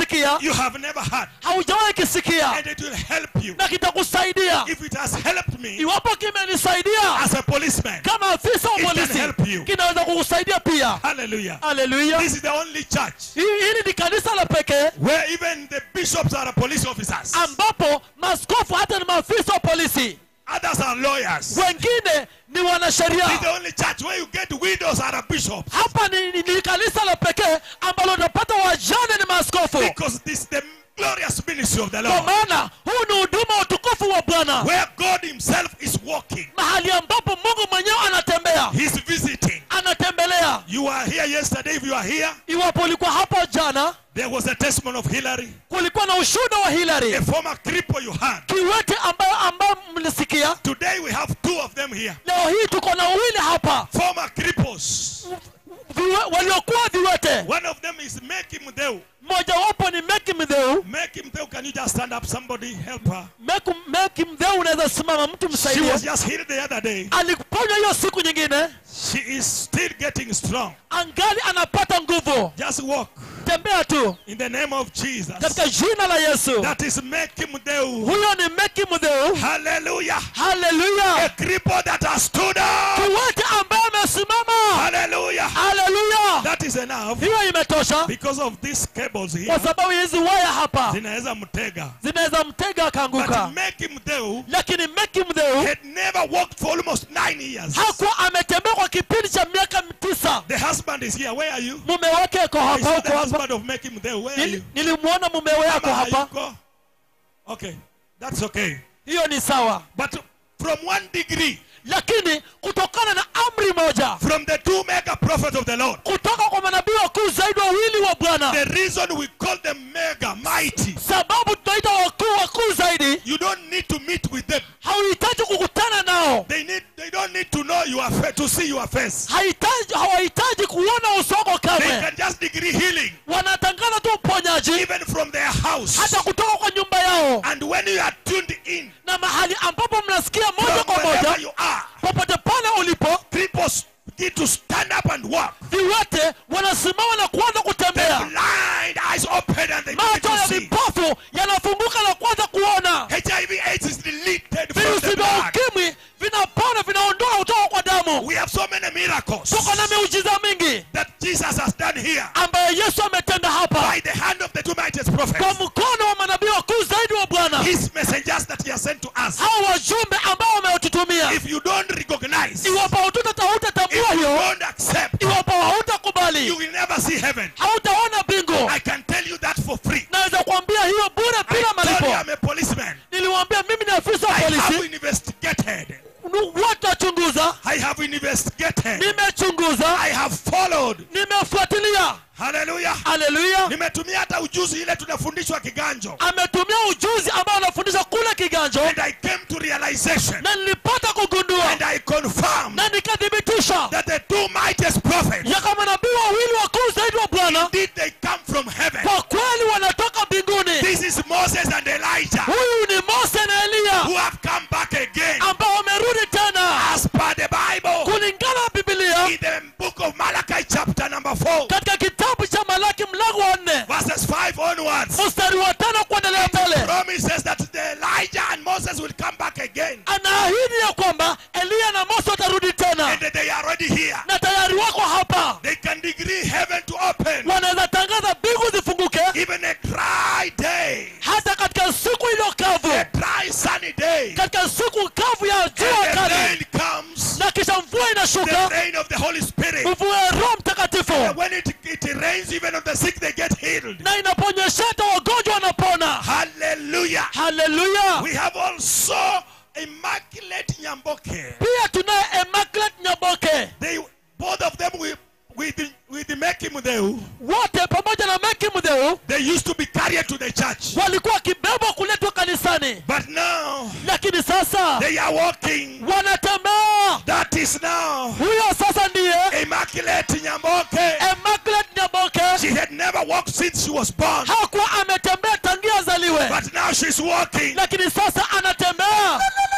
kisikia, you have never had. haujawahi kisikia, And it will help you. na kitakusaidia. If it has helped me Iwapo kimenisaidia as a policeman, kama afisa wa it can polisi, help you. kinaweza kukusaidia pia. Hallelujah. Hallelujah. This is the only church Hii hili ni kanisa la pekee where even the bishops are police officers. ambapo maskofu hata ni maafisa wa polisi. Others are lawyers. Wengine ni wanasheria. This is the only church where you get widows are bishops. Hapa ni, ni, ni kanisa la pekee ambalo unapata wajane ni maaskofu. Because this is the glorious ministry of the Kwa Lord. maana huu ni huduma wa utukufu wa Bwana. Where God himself is walking. Mahali ambapo Mungu mwenyewe anatembea. He's visiting. Anatembelea. You were here yesterday. If you are here, Iwapo ulikuwa hapo jana, there was a testimony of Hillary, kulikuwa na ushuhuda wa Hillary. a former cripple you had. Kiwete ambayo ambayo mlisikia. Today we have two of them here. Leo hii tuko na wawili hapa. Former cripples. Viwe, waliokuwa viwete. One of them is Meki Mdeu. Mmoja wapo ni Meki Mdeu. Meki Mdeu, can you just stand up? Somebody help her. Meki, Meki Mdeu unaweza simama, mtu She msaidie. was just healed the other day. Aliponywa hiyo siku nyingine. She is still getting strong. Angali anapata nguvu. Just walk. Tembea tu. In the name of Jesus. Katika jina la Yesu. That is Meki Mdeu. Huyo ni Meki Mdeu. Hallelujah. Hallelujah. A cripple that has stood up. Kiwete ambaye amesimama. Hallelujah. Hallelujah. That is enough. Hiyo imetosha. Because of these cables here. Kwa sababu hizi waya hapa Zinaweza mtega. zinaweza mtega akaanguka. But Meki Mdeu Lakini Meki Mdeu had never walked for almost nine years. hakuwa ametembea kwa kipindi cha miaka tisa. The husband is here. Where are you? Mume wake yuko I hapa, saw uko the hapa. husband of Meki Mdeu. Where are Nili- you? Nilimuona mume wako Mama, hapa. hayuko? Okay, that's okay. Hiyo ni sawa. But from one degree, Lakini kutokana na amri moja, from the two mega prophets of the Lord, kutoka kwa manabii wakuu zaidi wawili wa Bwana, the reason we call them mega, mighty, sababu tunaita wakuu wakuu zaidi, you don't need to meet with them. hauhitaji kukutana nao. They need, they don't need to know your face, to see your face. Hahitaji, hawahitaji kuona uso wako They kamwe. can just decree healing, Wanatangaza tu uponyaji even from their house. hata kutoka kwa nyumba yao. And when you are tuned in, Na mahali ambapo mnasikia moja from kwa wherever moja, you are, popote pale ulipo, people begin to stand up and walk. viwete wanasimama na kuanza The kutembea. blind eyes open and they begin Macho ya to see. vipofu yanafunguka na kuanza kuona. H I V AIDS is deleted from Virusi the vya blood. ukimwi vinapona, vinaondoa kutoka kwa damu. We have so many miracles Tuko na miujiza mingi that Jesus has done here ambayo Yesu ametenda hapa by the hand of the two mightiest kwa prophets, mkono wa manabii wakuu zaidi wa Bwana, his messengers that he has sent to us. hao wajumbe ambao wametutumia. If you don't recognize, Iwapo hautatambua if you hiyo, don't accept, iwapo hautakubali, you will never see heaven. hautaona bingu. I can tell you that for free. Naweza kuambia hiyo bure I bila told you malipo. I'm a policeman. Niliwaambia mimi ni afisa wa I have polisi. investigated. Watu wachunguza, I have investigated. nimechunguza, I have followed. nimefuatilia. Hallelujah. Haleluya. Nimetumia hata ujuzi ile tunafundishwa kiganjo. Ametumia ujuzi ambao anafundisha kule kiganjo, And I came to realization na nilipata kugundua and I confirmed na nikadhibitisha that the two mightiest prophets, ya kama nabii wawili wakuu zaidi wa Bwana indeed they come from heaven. kwa kweli wanatoka mbinguni. This is Moses and Elijah Huyu ni Mose na who Eliya have come back again ambao wamerudi tena as per the Bible kulingana na Biblia in the book of Malachi chapter number four katika kitabu cha Malaki mlango wa nne verses five onwards. mstari wa tano kuendelea mbele. Promises that the Elijah and Moses will come back again, Anaahidi ya kwamba Eliya na Mose watarudi tena and they are already here. na tayari wako hapa. They can decree heaven to open Wanaweza tangaza mbingu zifunguke even a dry day, hata katika siku iliyo kavu, a dry sunny day. katika siku kavu ya jua And the kali, rain comes, na kisha mvua the inashuka, rain of the Holy Spirit. mvua ya Roho Mtakatifu, And when it, it rains, even on the sick, they get healed. na inaponyesha hata wagonjwa wanapona. Hallelujah. Haleluya. We have also Immaculate Nyamboke. Pia tunaye Immaculate Nyaboke, They, both of them with, with, the, with the Meki Mdeu, wote pamoja na Meki Mdeu they used to be carried to the church. walikuwa kibebwa kuletwa kanisani, But now, lakini sasa they are walking. wanatembea. That is now Huyo sasa ndiye Immaculate Nyamboke. Immaculate Nyaboke. She had never walked since she was born. Hakuwa ametembea tangia azaliwe, But now she's walking. lakini sasa anatembea.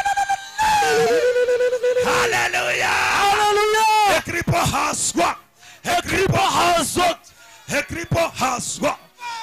Hallelujah. Haleluya. A cripple has walked. A cripple has walked. A cripple has walked.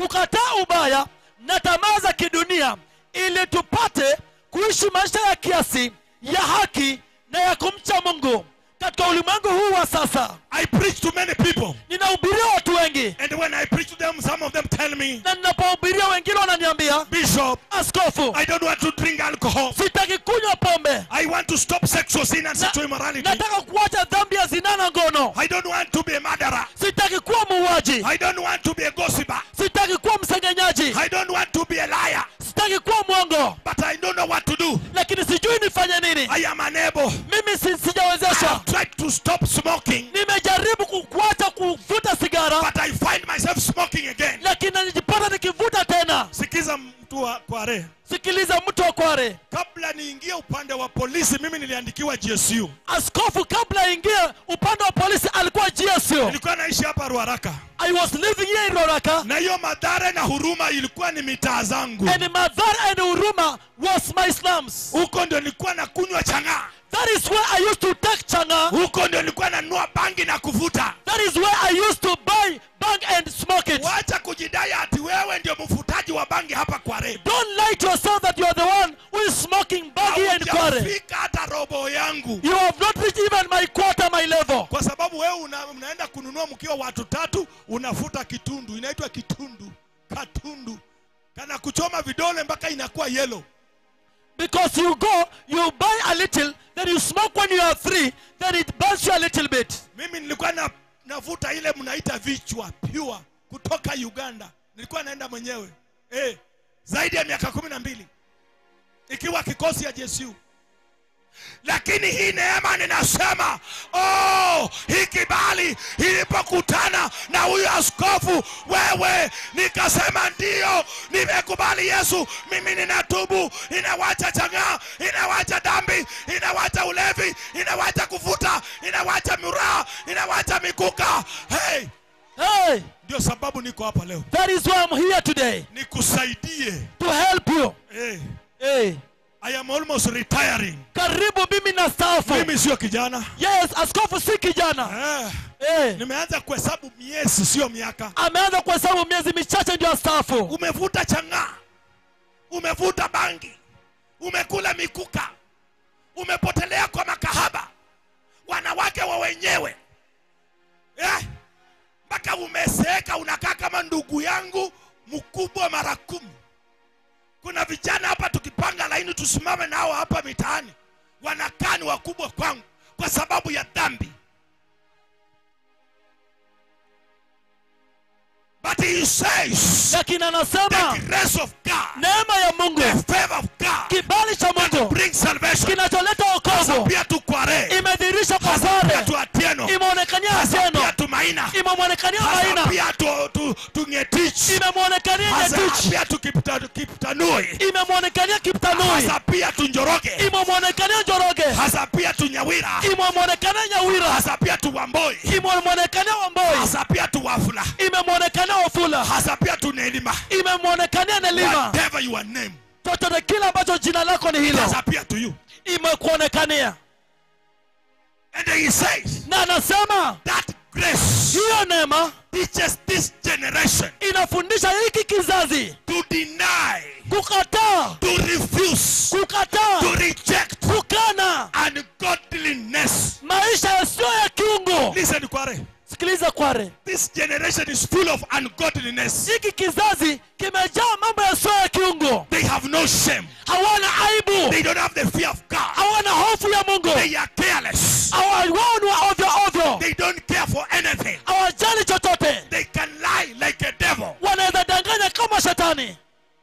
kukataa ubaya na tamaa za kidunia, ili tupate kuishi maisha ya kiasi, ya haki na ya kumcha Mungu katika ulimwengu huu wa sasa. I preach to many people. Ninahubiria watu wengi. And when I preach to them, some of them tell me, na ninapohubiria wengine wananiambia, Bishop, askofu, I don't want to drink alcohol. sitaki kunywa pombe. I want to stop sexual sin and sexual immorality. Nataka kuacha dhambi ya zina na ngono. I don't want to be a murderer. Sitaki kuwa muuaji. I don't want to be a gossiper. Sitaki kuwa msengenyaji. I don't want to be a liar. Sitaki kuwa mwongo. But I don't know what to do. Lakini sijui nifanye nini. I am unable. Mimi si, sijawezeshwa. I have tried to stop smoking. Nimejaribu kuacha kuvuta sigara. But I find myself smoking again. Lakini najipata nikivuta tena. Sikiza mtu wa Kware. Sikiliza mtu wa Kware. Kabla niingie upande wa polisi, mimi niliandikiwa G S U. Askofu kabla ingie upande wa polisi alikuwa G S U. Nilikuwa naishi hapa Ruaraka. I was living here in Ruaraka. Na hiyo Mathare na Huruma ilikuwa ni mitaa zangu. And Mathare and Huruma was my slums. Huko ndio nilikuwa nakunywa chang'aa. That is where I used to take changa. Huko ndio nilikuwa nanunua bangi na kuvuta. That is where I used to buy bang and smoke it. Wacha kujidai ati wewe ndio mvutaji wa bangi hapa Kware. Don't lie to yourself that you are the one who is smoking bangi and Kware. Hujafika hata robo yangu. You have not reached even my quarter, my level. Kwa sababu wewe una, unaenda kununua mkiwa watu tatu, unafuta kitundu. Inaitwa kitundu. Katundu. Kana kuchoma vidole mpaka inakuwa yellow. Because you go, you buy a little, then you smoke when you are three, then it burns you a little bit. Mimi nilikuwa na navuta ile mnaita vichwa pure kutoka Uganda. Nilikuwa naenda mwenyewe. Eh, zaidi ya miaka kumi na mbili. Ikiwa kikosi ya J S U. Lakini hii neema ninasema, oh, hii kibali ilipokutana na huyu askofu, wewe, nikasema ndio, nimekubali Yesu, mimi ninatubu, inawacha chang'aa, inawacha dhambi, inawacha ulevi, inawacha kuvuta, inawacha miraa, inawacha mikuka. Hey! Hey! Ndio sababu niko hapa leo. That is why I'm here today. Nikusaidie. To help you. Hey. Hey. I am almost retiring. Karibu mimi na staafu. Mimi sio kijana. Yes, askofu si kijana. Eh. Eh. Nimeanza kuhesabu miezi sio miaka. Ameanza kuhesabu miezi michache ndio staafu. Umevuta chang'aa. Umevuta bangi. Umekula mikuka. Umepotelea kwa makahaba. Wanawake wa wenyewe. Eh? Mpaka umeseeka unakaa kama ndugu yangu mkubwa mara kumi. Kuna vijana hapa tukipanga laini tusimame nao hapa mitaani. Wanakaa ni wakubwa kwangu kwa sababu ya dhambi. But he says, lakini anasema, the grace of God, neema ya Mungu, the favor of God, kibali cha Mungu, brings salvation, kinacholeta wokovu, pia tu Kware, imedhihirisha kwa Kware, tu Atieno, imeonekania Atieno, pia tu Maina, imemwonekania Maina, pia tu tu tu Ngetich, imemwonekania Ngetich, pia tu Kiptanui, imemwonekania Kiptanui, pia tu Njoroge, imemwonekania Njoroge, hasa pia tu Nyawira, imemwonekania Nyawira, hasa pia tu Wamboi, imemwonekania Wamboi, hasa pia tu Wafula, imemwonekania Wafula, hasa pia tu Nelima, imemwonekania Nelima. Whatever your name, chochote kila ambacho jina lako ni hilo, hasa pia to you, imekuonekania. And he says, na anasema that grace, hiyo neema, teaches this generation, inafundisha hiki kizazi, to deny, kukataa, to refuse, kukataa, to reject, kukana ungodliness, maisha yasiyo ya kiungu. Listen, Kware. Sikiliza Kware. This generation is full of ungodliness. Hiki kizazi kimejaa mambo yasiyo ya kiungu. They have no shame. Hawana aibu. They don't have the fear of God. Hawana hofu ya Mungu. They are careless. Hawajali ovyo ovyo. They don't care for anything. Hawajali chochote. They can lie like a devil. Wanaweza danganya kama shetani.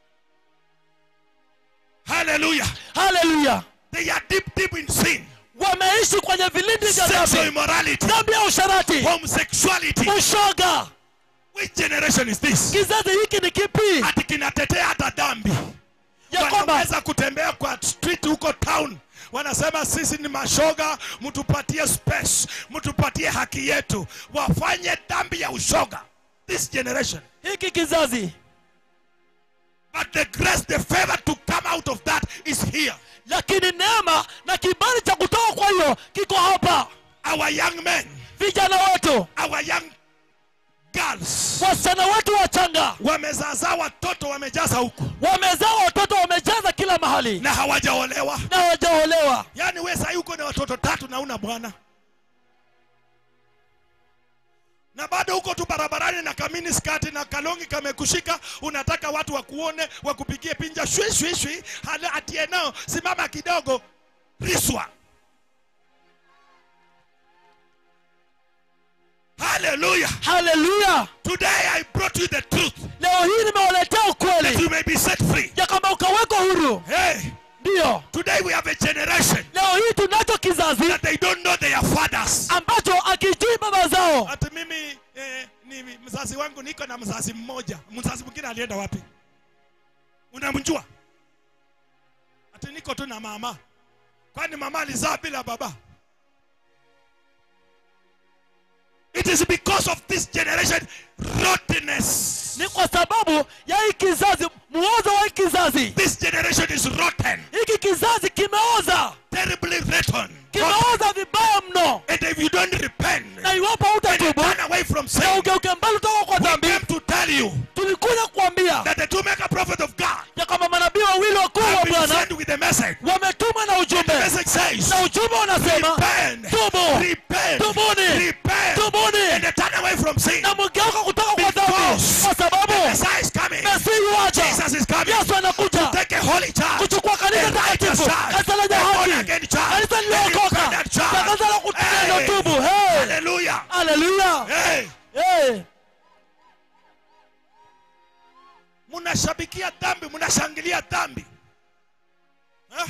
Hallelujah. Hallelujah. They are deep deep in sin. Wameishi kwenye vilindi vya Sexual dhambi, immorality, dhambi ya usharati, homosexuality. ushoga. Which generation is this? Kizazi hiki ni kipi? Ati kinatetea hata dhambi. Ya kwamba wanaweza kutembea kwa street huko town, wanasema sisi ni mashoga, mtupatie space, mtupatie haki yetu, wafanye dhambi ya ushoga. This generation, hiki kizazi. But the grace, the favor to come out of that is here. Lakini neema na kibali cha kutoka kwa hiyo kiko hapa. Our young men, vijana wetu, our young girls, wasichana wetu wachanga, wame wamezaa watoto wamejaza huko. Wamezaa watoto wamejaza kila mahali. Na hawajaolewa. Na hawajaolewa. Yaani wewe sasa uko na watoto tatu na una bwana. Na bado huko tu barabarani na kamini skati na kalongi kamekushika, unataka watu wakuone, wakupigie pinja shwi shwi shwi, hala atie nao, simama kidogo, riswa. Hallelujah. Hallelujah. Today I brought you the truth. Leo hii nimewaletea ukweli. That you may be set free. Ya kama ukawekwa huru. Hey. Ndio. Today we have a generation. Leo hii tunacho kizazi. That they don't know their fathers. Ambacho akijui baba zao. Hata mimi eh, ni mzazi wangu niko na mzazi mmoja. Mzazi mwingine alienda wapi? Unamjua? Hata niko tu na mama. Kwani mama alizaa bila baba? It is because of this generation rottenness. Ni kwa sababu ya hii kizazi, muozo wa hii kizazi. This generation is rotten. Hiki kizazi kimeoza. Terribly rotten. Kimeoza vibaya mno. And if you don't repent, na iwapo hutatubu, turn away from sin, na ugeuke mbali kutoka kwa dhambi, we came to tell you tulikuja kuambia that the two mega prophet of God, ya kama manabii wawili wakuu wa Bwana with a message, wametuma na ujumbe. The message says, na ujumbe unasema, repent, tubu, repent, tubuni, repent, tubuni, and turn away from sin. na mgeuka kutoka kwa dhambi, kwa sababu Messiah is coming. Mesihi yuaja. Jesus is coming. Yesu anakuja. To take a holy charge. Kuchukua kanisa takatifu. Kanisa lenye haki. Kanisa lililookoka. Kanisa la kutenda tubu. Hey. Hallelujah. Hallelujah. Hey. Hey. Munashabikia dhambi, munashangilia dhambi. Huh?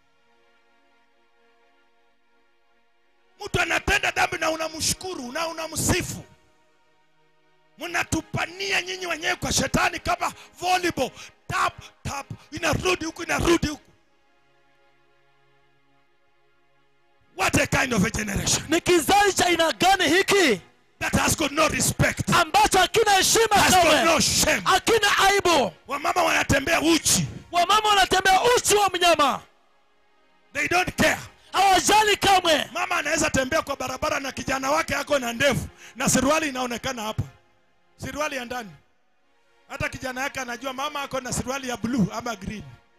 Mtu anatenda dhambi na unamshukuru na unamsifu. Munatupania nyinyi wenyewe kwa shetani kama volleyball, tap tap, inarudi huku inarudi huku. What a kind of a generation. Ni kizazi cha aina gani hiki? That has got no respect. Ambacho hakina heshima kamwe. Has got no shame. Hakina aibu. Wamama wanatembea uchi. Wamama wanatembea uchi wa mnyama. They don't care. Hawajali kamwe. Mama anaweza tembea kwa barabara na kijana wake ako na ndevu na suruali inaonekana hapa. Suruali ya ndani. Hata kijana yake anajua mama ako na suruali ya blue ama green.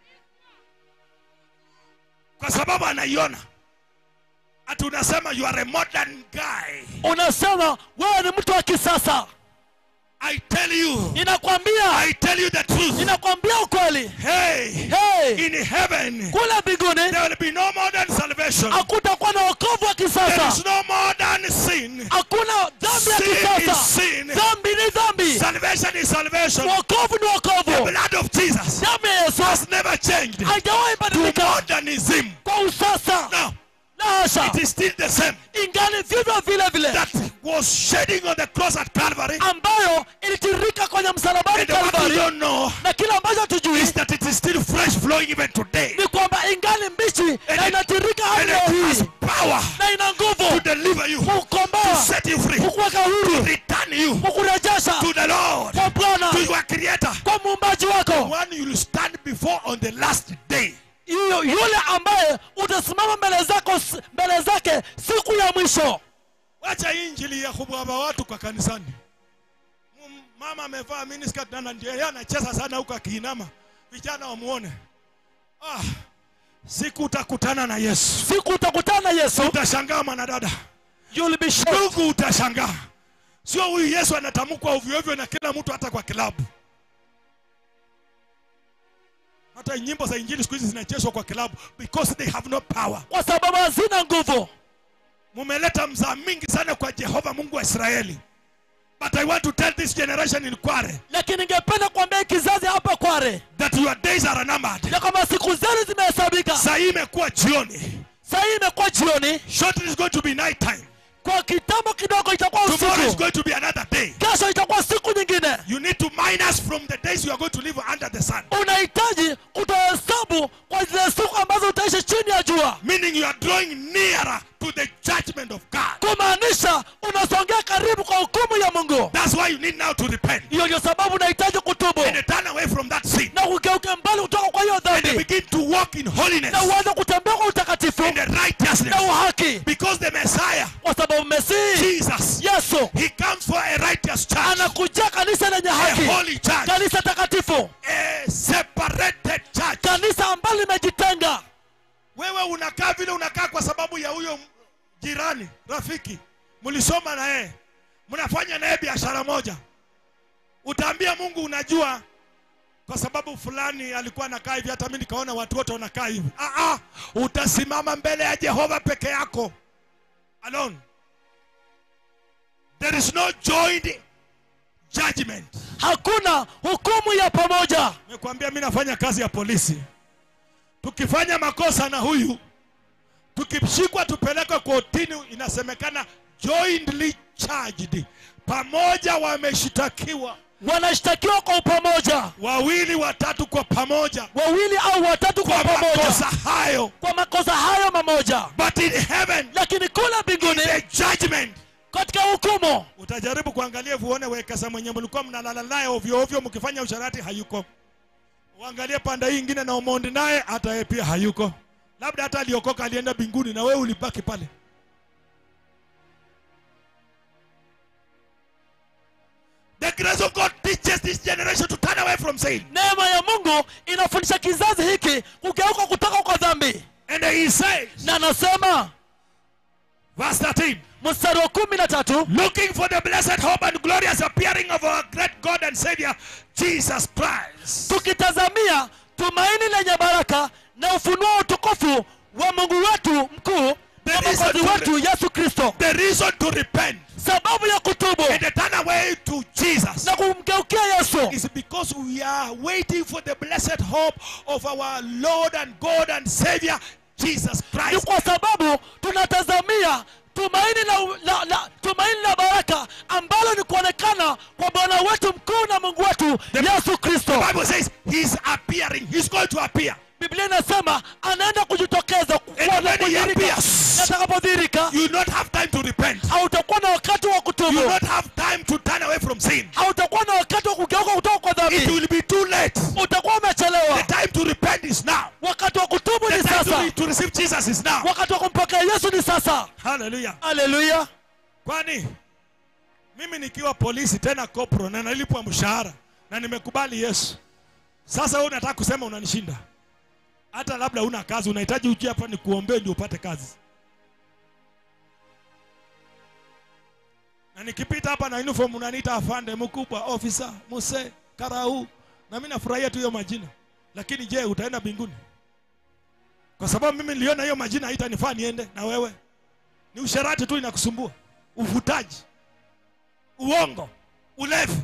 Kwa sababu anaiona. Ati unasema you are a modern guy. Unasema wewe ni mtu wa kisasa. I tell you. Ninakwambia. I tell you the truth. Ninakwambia ukweli. Hey. Hey. In heaven. Kule mbinguni. There will be no modern salvation. Hakutakuwa na wokovu wa kisasa. There is no modern sin. Hakuna dhambi ya kisasa. Sin is sin. Dhambi ni dhambi. Salvation is salvation. Wokovu ni wokovu. The blood of Jesus. Damu ya Yesu has never changed. Haijawahi badilika. To modernism. Kwa usasa. No. It is still the same. Ingali vivyo vile vile. That was shedding on the cross at Calvary. Ambayo ilitirika kwenye msalabani Calvary. You don't know. Na kila ambacho tujui is that it is still fresh flowing even today. Ni kwamba ingali mbichi na inatirika hadi leo hii. Power. Na ina nguvu. To deliver you. Kukomboa. To set you free. Kukuweka huru. To return you. Kukurejesha. To the Lord. Kwa Bwana. To your Creator. Kwa muumbaji wako. One you will stand before on the last day. Iyo, yule ambaye utasimama mbele zako mbele zake siku ya mwisho. Wacha injili ya kubwaba watu kwa kanisani. Mama amevaa miniskirt na ndio yeye anacheza sana huko akiinama. Vijana wamuone. Ah. Siku utakutana na Yesu. Siku utakutana na Yesu. Utashangaa mwanadada. You'll be shocked. Ndugu utashangaa. Sio huyu Yesu anatamkwa ovyo ovyo na kila mtu hata kwa klabu. Hata nyimbo za injili siku hizi zinachezwa kwa klabu because they have no power. Kwa sababu hazina nguvu. Mumeleta mzaa mingi sana kwa Jehova Mungu wa Israeli. But I want to tell this generation in Kware. Lakini ningependa kuambia kizazi hapa Kware that your days are numbered. Ya kama siku zenu zimehesabika. Saa hii imekuwa jioni. Saa hii imekuwa jioni. Shortly is going to be night time. Kwa kitambo kidogo itakuwa usiku. Tomorrow is going to be another day. Kesho itakuwa siku nyingine. You need to minus from the days you are going to live under the sun. Unahitaji kutohesabu kwa zile siku ambazo utaishi chini ya jua. Meaning you are drawing nearer to the judgment of God. Kumaanisha unasongea karibu kwa hukumu ya Mungu. That's why you need now to repent. Hiyo ndio sababu unahitaji kutubu. And turn away from that sin. Na ugeuke mbali kutoka kwa hiyo dhambi. And begin to walk in holiness. Na uanze kutembea kwa utakatifu. In the righteousness. Na uhaki. Because the Messiah, kwa sababu Mesihi Jesus, Yesu, he comes for a righteous church. Anakuja kanisa lenye A haki, holy church. kanisa takatifu, A separated church. kanisa ambalo limejitenga. Wewe unakaa vile unakaa kwa sababu ya huyo jirani, rafiki, mlisoma na yeye, mnafanya na yeye biashara moja. Utaambia Mungu unajua kwa sababu fulani alikuwa anakaa hivi, hata mimi nikaona watu wote wanakaa hivi. Ah ah, utasimama mbele ya Jehova peke yako. Alone. There is no joint judgment. Hakuna hukumu ya pamoja. Nimekwambia mimi nafanya kazi ya polisi. Tukifanya makosa na huyu, tukishikwa tupeleke kotini, inasemekana jointly charged. Pamoja wameshtakiwa. Wanashtakiwa kwa pamoja. Wawili watatu kwa pamoja. Wawili au watatu kwa, kwa pamoja. Makosa hayo. Kwa makosa hayo mamoja. But in heaven, lakini kula mbinguni, the judgment, katika hukumu, utajaribu kuangalia vuone wekesa mwenye mlikuwa mnalala naye ovyo ovyo mkifanya usharati hayuko. Uangalie panda hii nyingine na umondi naye hata yeye pia hayuko. Labda hata aliokoka alienda mbinguni na wewe ulibaki pale. The grace of God teaches this generation to turn away from sin. Neema ya Mungu inafundisha kizazi hiki kugeuka kutoka kwa dhambi. And he says, na anasema verse thirteen, mstari wa kumi na tatu, looking for the blessed hope and glorious appearing of our great God and Savior Jesus Christ. Tukitazamia tumaini lenye baraka na ufunuo utukufu wa Mungu wetu mkuu na Mwokozi wetu Yesu Kristo. The reason to repent, sababu ya kutubu and to turn away to Jesus, na kumgeukia Yesu, is because we are waiting for the blessed hope of our Lord and God and Savior Jesus Christ. Ni kwa sababu tunatazamia tumaini la, la, la, tumaini la baraka ambalo ni kuonekana kwa Bwana wetu mkuu na Mungu wetu Yesu Kristo. The Bible says he's appearing. He's going to appear. Biblia inasema anaenda kujitokeza kwa kudhihirika. Atakapodhihirika, you not have time to repent. Hautakuwa na wakati wa kutubu. You not have time to turn away from sin. Hautakuwa na wakati wa kugeuka kutoka kwa dhambi. It will be too late. Utakuwa umechelewa. The time to repent is now. Wakati wa kutubu ni sasa. The time to receive Jesus is now. Wakati wa kumpokea Yesu ni sasa. Hallelujah. Hallelujah. Kwani mimi nikiwa polisi tena kopro na nalipwa mshahara na nimekubali Yesu, sasa wewe unataka kusema unanishinda? Hata labda una kazi, unahitaji uje hapa ni kuombee ndio upate kazi. Na nikipita hapa na uniform unaniita afande, mkubwa, officer, muse, karau, na mimi nafurahia tu hiyo majina. Lakini je, utaenda mbinguni? Kwa sababu mimi niliona hiyo majina haitanifaa niende na wewe. Ni usharati tu inakusumbua. Uvutaji, uongo, ulevi.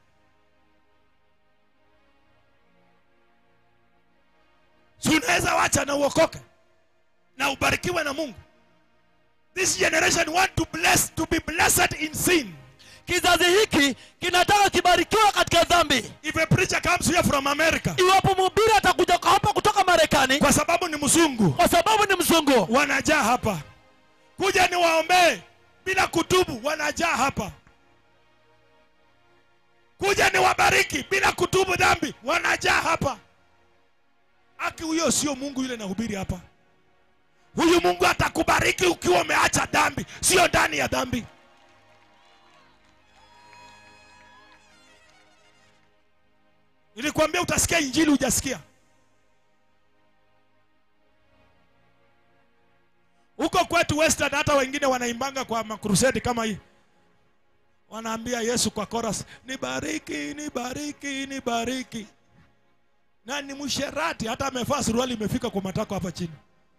So unaweza wacha na uokoke na ubarikiwe na Mungu. This generation want to bless to be blessed in sin. Kizazi hiki kinataka kibarikiwa katika dhambi. If a preacher comes here from America, iwapo mhubiri atakuja hapa kutoka Marekani, kwa sababu ni mzungu, kwa sababu ni mzungu, wanajaa hapa. Kuja ni waombee bila kutubu, wanajaa hapa. Kuja ni wabariki bila kutubu dhambi, wanajaa hapa. Aki huyo sio Mungu yule nahubiri hapa. Huyu Mungu atakubariki ukiwa umeacha dhambi, sio ndani ya dhambi. Nilikwambia utasikia injili hujasikia. Huko kwetu Western hata wengine wanaimbanga kwa Crusade kama hii. Wanaambia Yesu kwa chorus, nibariki, nibariki, nibariki. Na ni msherati, hata amevaa suruali imefika kwa matako hapa chini.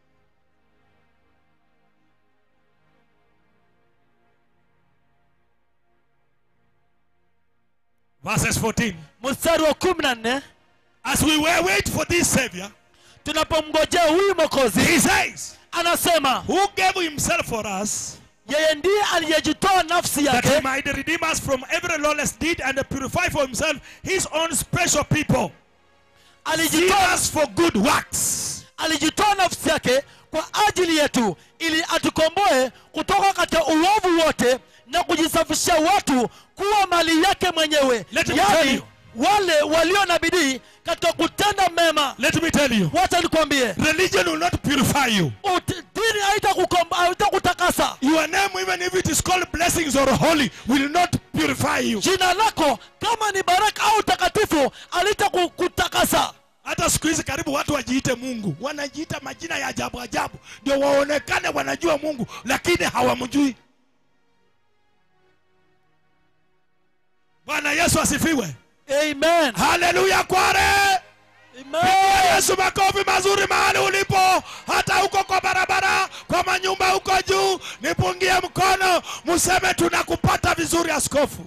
Verses fourteen. Mstari wa kumi na nne. As we were wait for this Savior, tunapomngojea huyu Mwokozi, he says, anasema, who gave himself for us, yeye ndiye aliyejitoa nafsi that he yake, might redeem us from every lawless deed and purify for himself his own special people. Alijitoa us for good works. Alijitoa nafsi yake kwa ajili yetu ili atukomboe kutoka katika uovu wote na kujisafisha watu kuwa mali yake mwenyewe. Yani wale walio na bidii katika kutenda mema. Let me tell you. Wacha nikwambie. Religion will not purify you. Dini nini haitakutakasa? Your name, even if it is called blessings or holy, will not purify you. Jina lako kama ni baraka au takatifu halitakutakasa. Hata siku hizi karibu watu wajiite Mungu, wanajiita majina ya ajabu ajabu ndio waonekane wanajua Mungu, lakini hawamjui. Bwana Yesu asifiwe. Amen. Hallelujah Kware. Amen. Yesu makofi mazuri mahali ulipo, hata huko kwa barabara, kwa manyumba huko juu, nipungie mkono, museme tunakupata vizuri askofu.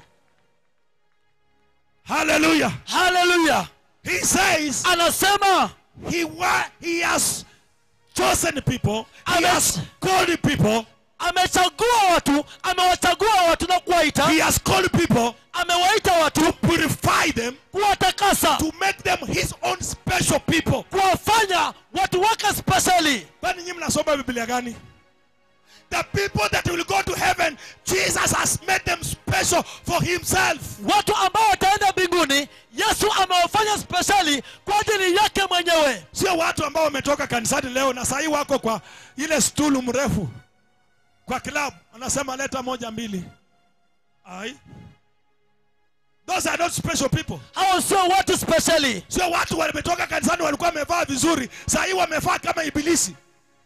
Hallelujah. Hallelujah. He says, anasema he wa, he has chosen people, he Amen. has called people, amechagua watu, amewachagua watu na kuwaita. He has called people, amewaita watu, to purify them, kuwatakasa, to make them his own special people, kuwafanya watu wake specially. Bani nyinyi mnasoma Biblia gani? The people that will go to heaven, Jesus has made them special for himself. Watu ambao wataenda mbinguni, Yesu amewafanya specially kwa ajili yake mwenyewe. Sio watu ambao wametoka kanisani leo na sasa wako kwa ile stulu mrefu kwa club, anasema leta moja mbili. Ai. Those are not special people. Hao sio watu specially. Sio watu wametoka kanisani walikuwa wamevaa vizuri, sasa wamevaa kama ibilisi.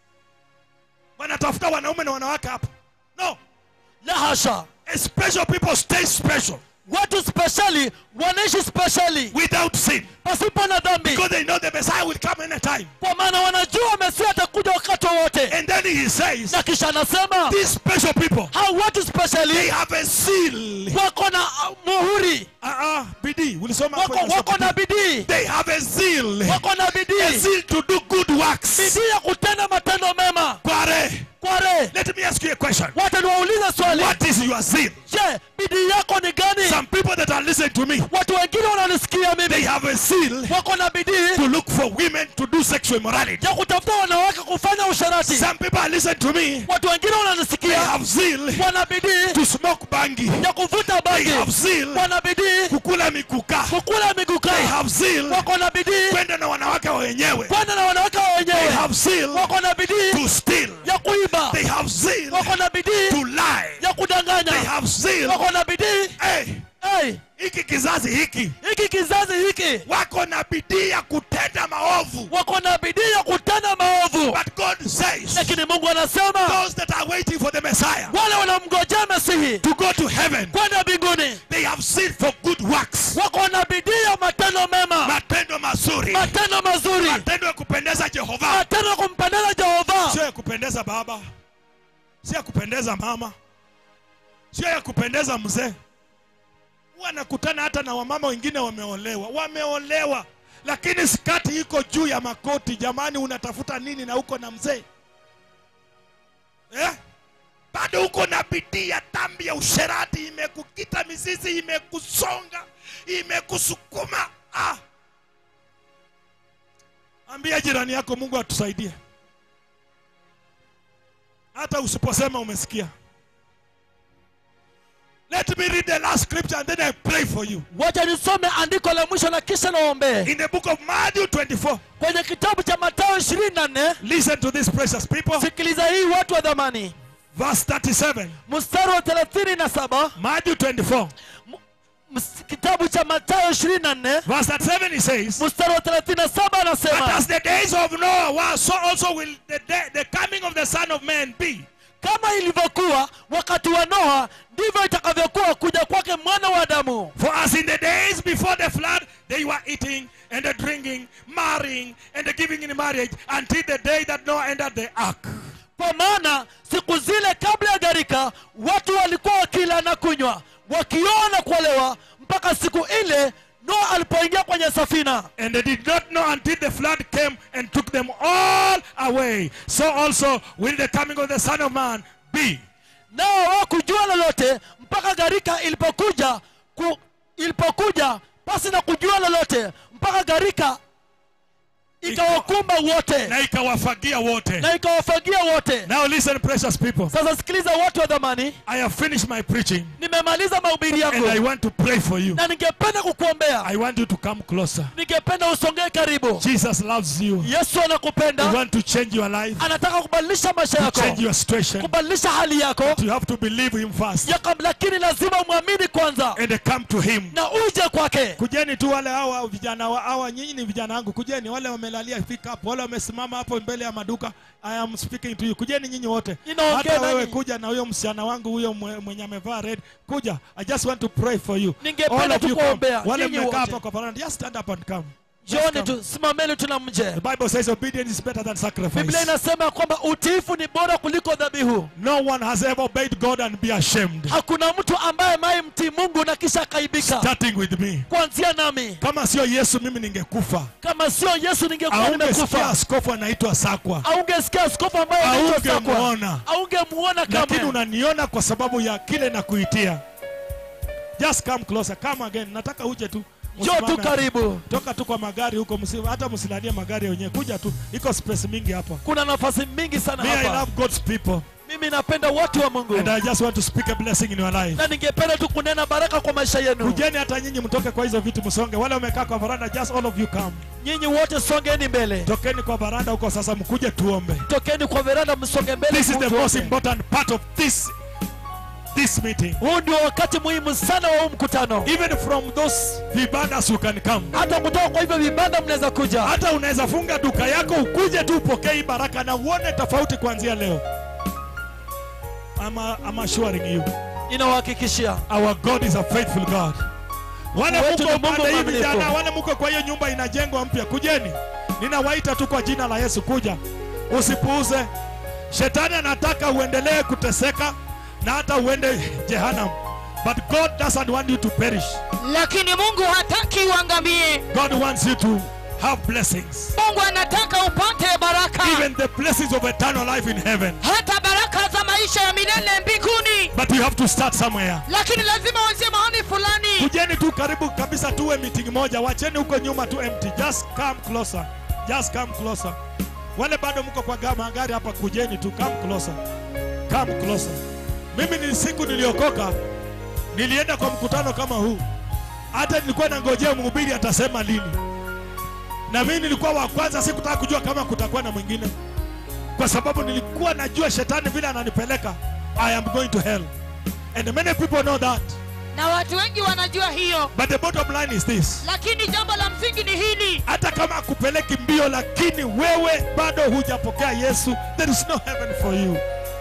Wanatafuta wanaume na wanawake hapa. No. La hasha. A special people stay special. Watu specially wanaishi specially without sin, pasipo na dhambi, because they know the Messiah will come anytime. Kwa maana wanajua Messiah atakuja wakati wote. And then he says, na kisha anasema, these special people, hao watu specially, they have a seal. Wako na muhuri. Ah ah, bidii. Ulisoma wako, wako na bidii. They have a seal. Wako na bidii. A seal to do good works. Bidii ya kutenda matendo mema. Kware. Kware. Let me ask you a question. Wacha niwaulize swali. What is your zeal? Je, bidii yako ni gani? Some people that are listening to me, watu wengine wananisikia mimi, they have a seal. Wako na bidii to look for women to do sexual immorality. Ya kutafuta wanawake kufanya usharati. Some people are listening to me, watu wengine wananisikia, they have zeal. Wana bidii to smoke bangi. Ya kuvuta bangi. They have zeal. Wana bidii kukula mikuka. Kukula mikuka. They have zeal. Wako na bidii kwenda na wanawake wenyewe. Kwenda na wanawake wenyewe. They have zeal. Wako na bidii to steal. Ya kuiba. They have zeal. Wako na bidii to lie. Ya kudanganya. They have zeal. Wako na bidii. Hey. Hey. Hiki kizazi hiki. Hiki kizazi hiki. Wako na bidii ya kutenda maovu. Wako na bidii ya kutenda maovu. But God says, lakini Mungu anasema, those that are waiting for the Messiah, wale wanamngojea Masihi, to go to heaven, kwenda mbinguni, they have zeal for good works. Wako na bidii ya matendo mema. Matendo mazuri. Matendo mazuri. Matendo ya kupendeza Jehova. Matendo ya kumpendeza Jehova. Sio ya kupendeza baba. Sio ya kupendeza mama. Sio ya kupendeza mzee. Wanakutana hata na wamama wengine wameolewa. Wameolewa. Lakini skati iko juu ya makoti. Jamani, unatafuta nini na uko na mzee? Eh? Bado uko na bidii ya dhambi ya usherati, imekukita mizizi, imekusonga, imekusukuma. Ah. Ambia jirani yako, Mungu atusaidie. Hata usiposema umesikia. Let me read the last scripture and then I pray for you. Wacha nisome andiko la mwisho na kisha naombe. In the book of Matthew twenty-four. Kwenye kitabu cha Mathayo ishirini na nne. Listen to this, precious people. Sikiliza hii watu wa dhamani. Verse thirty-seven. Mstari wa thelathini na saba. Matthew twenty-four. Kitabu cha Mathayo ishirini na nne. Verse thirty-seven he says, mstari wa thelathini na saba anasema, but as the days of Noah were, so also will the, day, the coming of the Son of Man be. Kama ilivyokuwa wakati wa Noa, ndivyo itakavyokuwa kuja kwake mwana wa Adamu. For as in the days before the flood, they were eating and drinking, marrying and giving in marriage until the day that Noah entered the ark. Kwa maana siku zile kabla ya gharika, watu walikuwa wakila na kunywa, wakioa na kuolewa, mpaka siku ile Noah alipoingia kwenye safina. And they did not know until the flood came and took them all away. So also will the coming of the Son of Man be. Nao hawakujua lolote mpaka gharika ilipokuja ku, ilipokuja pasi na kujua lolote mpaka gharika ikawakumba wote na ikawafagia wote. na ikawafagia wote. Now listen, precious people. Sasa sikiliza watu wa dhamani, I have finished my preaching nimemaliza mahubiri and I yangu want to pray for you. na ningependa kukuombea. I want you to come closer. Ningependa usongee karibu. Jesus loves you. Yesu He anakupenda. wants to change your life, Anataka kubadilisha maisha to yako, change your situation. kubadilisha hali yako. You have to believe him first Ya kabla, lakini lazima muamini kwanza and come to him. na uje kwake. Kujeni tu wale hawa vijana wa hawa, nyinyi ni vijana wangu. Kujeni wale wamelalia pick up, wale wamesimama hapo mbele ya maduka. I am speaking to you. Kujeni nyinyi wote. Ninaongea Hata wewe nanyi. kuja na huyo msichana wangu huyo mwe- mwenye amevaa red. Kuja. I just want to pray for you. Ningependa All of you come. tukuombea, Wale nyinyi mmekaa wote. hapa kwa paranda, just stand up and come. Just Jioni come. tu, simameni tuna mje. The Bible says obedience is better than sacrifice. Biblia inasema kwamba utiifu ni bora kuliko dhabihu. No one has ever obeyed God and be ashamed. Hakuna mtu ambaye mai mtii Mungu na kisha akaibika. Starting with me. Kuanzia nami. Kama sio Yesu mimi ningekufa. Kama sio Yesu ningekuwa Aungesikia nimekufa. askofu anaitwa Sakwa. Aungesikia askofu ambaye anaitwa Sakwa. Aungemuona. Aungemuona Lakini kama. unaniona kwa sababu ya kile na kuitia. Just come closer. Come again. Nataka uje tu. Njoo tu karibu. Toka tu kwa magari huko, hata msilalie magari wenyewe. Kuja tu. Iko space mingi hapa. Kuna nafasi mingi sana Me, I hapa. love God's people. Mimi napenda watu wa Mungu. And I just want to speak a blessing in your life. Na ningependa tu kunena baraka kwa maisha yenu. Kujeni hata nyinyi mtoke kwa hizo vitu msonge. Wale wamekaa kwa varanda, just all of you come. Nyinyi wote songeni mbele. Tokeni kwa varanda huko sasa, mkuje tuombe. Tokeni kwa veranda msonge mbele. This is the tuombe. most important part of this this meeting. Huu ndio wakati muhimu sana wa huu mkutano. Even from those vibandas you can come. Hata kutoka kwa hivyo vibanda mnaweza kuja. Hata unaweza funga duka yako ukuje tu upokee baraka na uone tofauti kuanzia leo. I'm, uh, I'm assuring you. Ninawahakikishia. Our God is a faithful God. Wale Wetu ni mko Mungu pande hii mwaminifu. vijana, wale mko kwa hiyo nyumba inajengwa mpya, kujeni. Ninawaita tu kwa jina la Yesu, kuja. Usipuuze. Shetani anataka uendelee kuteseka na hata uende jehanamu. But God doesn't want you to perish. Lakini Mungu hataki uangamie. God wants you to have blessings. Mungu anataka upate baraka. Even the blessings of eternal life in heaven. Hata baraka za maisha ya milele mbinguni. But you have to start somewhere. Lakini lazima uanzie mahali fulani. Kujeni tu karibu kabisa, tuwe meeting moja. Wacheni huko nyuma tu empty. Just come closer. Just come closer. Wale bado mko kwa gama gari hapa, kujeni tu, come closer. Come closer. Mimi ni siku niliokoka, nilienda kwa mkutano kama huu. Hata nilikuwa nangojea mhubiri atasema lini. Na mimi nilikuwa wa kwanza, sikutaka kujua kama kutakuwa na mwingine. Kwa sababu nilikuwa najua shetani vile ananipeleka. I am going to hell. And many people know that. Na watu wengi wanajua hiyo. But the bottom line is this. Lakini jambo la msingi ni hili. Hata kama akupeleki mbio, lakini wewe bado hujapokea Yesu, there is no heaven for you.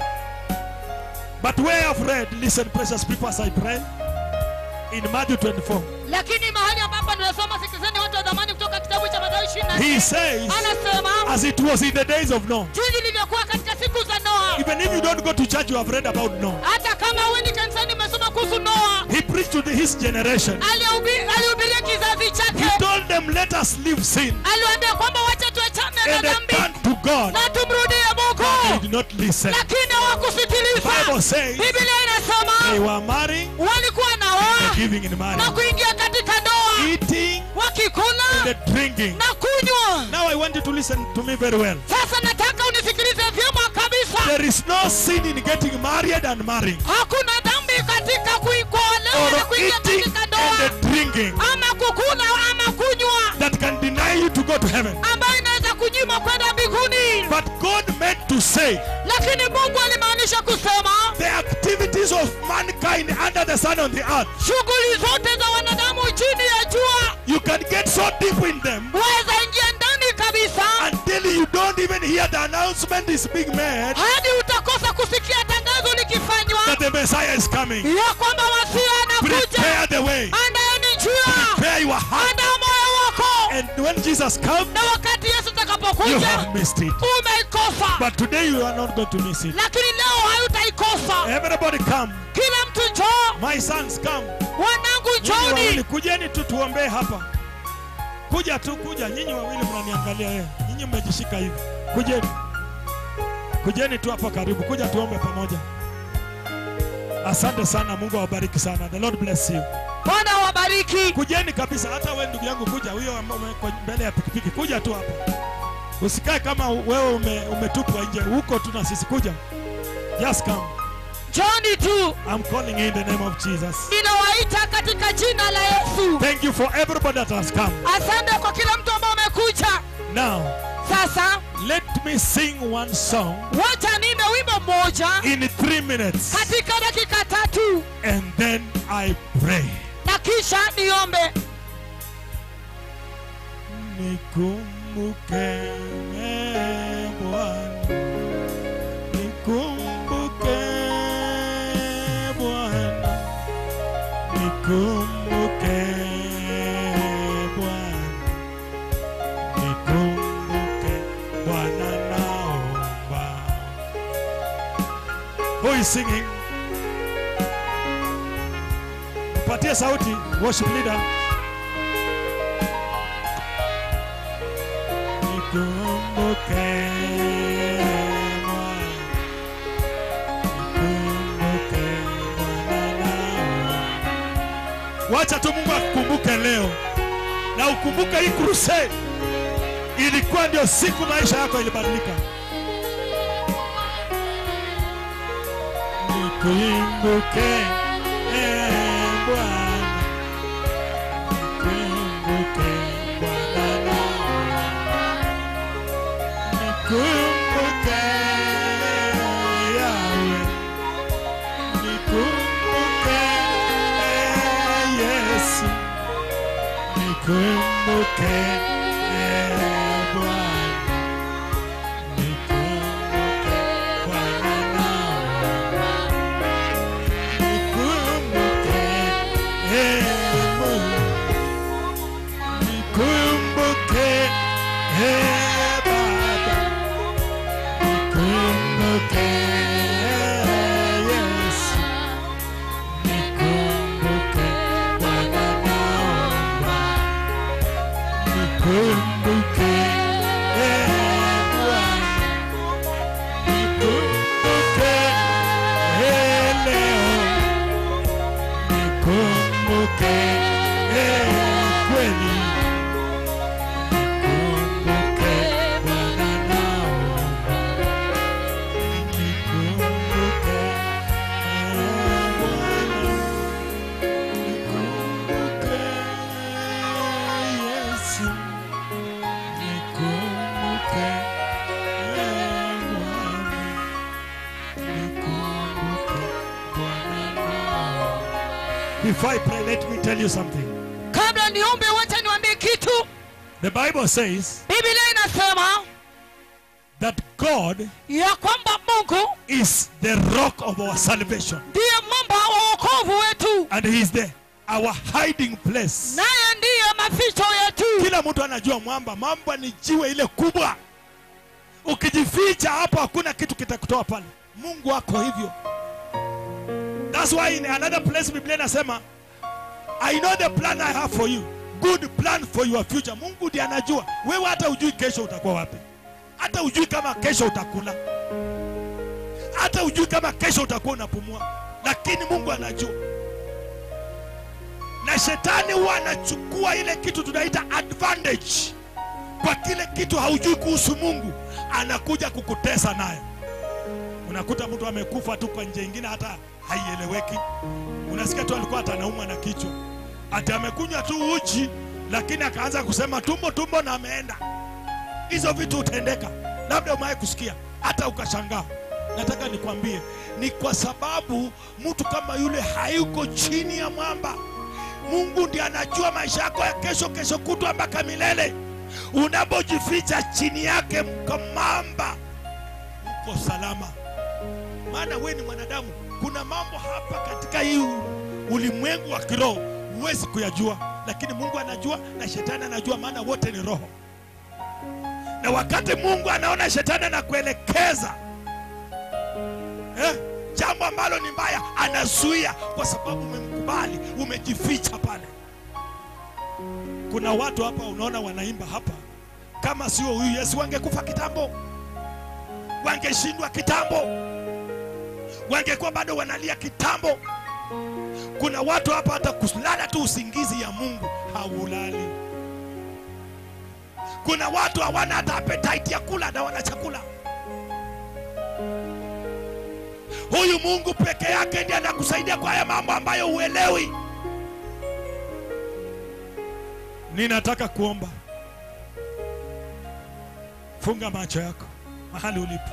But where I've read, listen precious people, as I pray, in Matthew twenty-four. Lakini mahali ambapo tunasoma, sikizeni watu wa zamani, kutoka kitabu cha Mathayo ishirini na nne. He says, anasema, as it was in the days of Noah. jinsi ilivyokuwa katika siku za Noa. Even if you don't go to church, you have read about Noah. Hata kama huendi kanisani, umesoma kuhusu Noa. He preached to the, his generation. Alihubiria kizazi chake. He told them, let us leave sin. Aliwaambia kwamba wacha tuachane na And they dhambi. turned to God. Na tumrudie Mungu. They did not listen. Lakini hawakusikiliza. Bible says, Biblia inasema, they were marrying, walikuwa naoa giving in marriage, na kuingia katika ndoa, eating, wakikula and drinking. na kunywa. Now I want you to listen to me very well. Sasa nataka unisikilize vyema kabisa. There is no sin in getting married and marrying, Hakuna dhambi katika kuolewa na or kuingia eating katika ndoa, and drinking, ama kukula ama kunywa, that can deny you to go to heaven. ambayo inaweza kunyima kwenda mbinguni. But God meant to say, Lakini Mungu alimaanisha kusema, the activities of mankind under the sun on the earth, shughuli zote za wanadamu chini ya jua, you can get so deep in them waweza ingia ndani kabisa, until you don't even hear the announcement is being made hadi utakosa kusikia tangazo likifanywa that the Messiah is coming. ya kwamba Masia anakuja. Prepare the way. Andaeni njia. Prepare your heart. Andaa moyo wako. And when Jesus comes, Na wakati Yesu you atakapokuja, have missed it. umeikosa. But today you are not going to miss it. Lakini leo hayutaikosa. Everybody come. Kila mtu njoo. My sons come. Wanangu Nyinyi wawili njooni. kujeni tu tuombee hapa. Kuja tu, kuja. Nyinyi wawili mnaniangalia yeye. Nyinyi mmejishika hivi. Kujeni. Kujeni tu hapa karibu. Kuja tuombe pamoja. Asante sana, Mungu awabariki sana. The Lord bless you. Bwana wabariki. Kujeni kabisa, hata wewe ndugu yangu kuja. Huyo mbele ya pikipiki. Kuja tu hapa. Usikae kama wewe ume, umetupwa nje. Huko tu na sisi kuja. Just come. Johnny tu. I'm calling in the name of Jesus. Ninawaita katika jina la Yesu. Thank you for everybody that has come. Asante kwa kila mtu ambaye amekuja. Now, sasa let me sing one song. Wacha niimbe wimbo mmoja in three minutes. Katika dakika tatu. And then I pray. Na kisha niombe. Nikumbuke Bwana. Nikumbuke Bwana. Nikumbuke Bwana. Nikumbuke Bwana naomba. Who is singing? Patia sauti, worship leader. Nikumbuke Bwana. Nikumbuke Bwana naomba. Wacha tu Mungu akukumbuke leo. Na ukumbuke hii crusade. Ilikuwa ndio siku maisha yako ilibadilika. Nikumbuke Bwana. Nikumbuke Bwana naomba. Nikumbuke Yahweh. Nikumbuke Yesu. Nikumbuke Bwana. Nikumbuke Bwana naomba. Nikumbuke Mungu. Nikumbuke Baba. Nikumbuke Yesu. Nikumbuke Bwana naomba. Nikumbuke Bwana. Nikumbuke leo. Nikumbuke kweli. Nikumbuke Bwana naomba. Nikumbuke Bwana. Nikumbuke Yesu. Nikumbuke Bwana. Nikumbuke Bwana naomba. Before I pray, let me tell you something. Kabla niombe wacha niwaambie kitu. The Bible says Biblia inasema that God ya kwamba Mungu is the rock of our salvation. ndiye mwamba wa wokovu wetu. And he is the our hiding place. Naye ndiye maficho yetu. Kila mtu anajua mwamba. Mwamba ni jiwe ile kubwa. Ukijificha hapo hakuna kitu kitakutoa pale. Mungu wako hivyo. That's why in another place Biblia inasema I know the plan I have for you. Good plan for your future. Mungu ndiye anajua. Wewe hata hujui kesho utakuwa wapi. Hata hujui kama kesho utakula. Hata hujui kama kesho utakuwa unapumua. Lakini Mungu anajua. Na shetani huwa anachukua ile kitu tunaita advantage. Kwa kile kitu haujui kuhusu Mungu, anakuja kukutesa nayo. Unakuta mtu amekufa tu kwa nje nyingine hata haieleweki. Unasikia tu alikuwa atanaumwa na kichwa. Ati amekunywa tu uji lakini akaanza kusema tumbo tumbo na ameenda. Hizo vitu utendeka. Labda umewahi kusikia hata ukashangaa. Nataka nikwambie ni kwa sababu mtu kama yule hayuko chini ya mwamba. Mungu ndiye anajua maisha yako ya kesho kesho kutwa mpaka milele. Unapojificha chini yake mkamamba uko salama. Maana wewe ni mwanadamu. Kuna mambo hapa katika hii ulimwengu wa kiroho huwezi kuyajua, lakini Mungu anajua na shetani anajua, maana wote ni roho. Na wakati Mungu anaona shetani anakuelekeza eh, jambo ambalo ni mbaya, anazuia kwa sababu umemkubali, umejificha pale. Kuna watu hapa unaona wanaimba hapa, kama sio huyu Yesu wangekufa kitambo, wangeshindwa kitambo, wangekuwa bado wanalia kitambo. Kuna watu hapa hata kulala tu usingizi ya Mungu haulali. Kuna watu hawana hata appetite ya kula na wana chakula. Huyu Mungu peke yake ndiye anakusaidia kwa haya mambo ambayo uelewi. Ninataka kuomba. Funga macho yako mahali ulipo.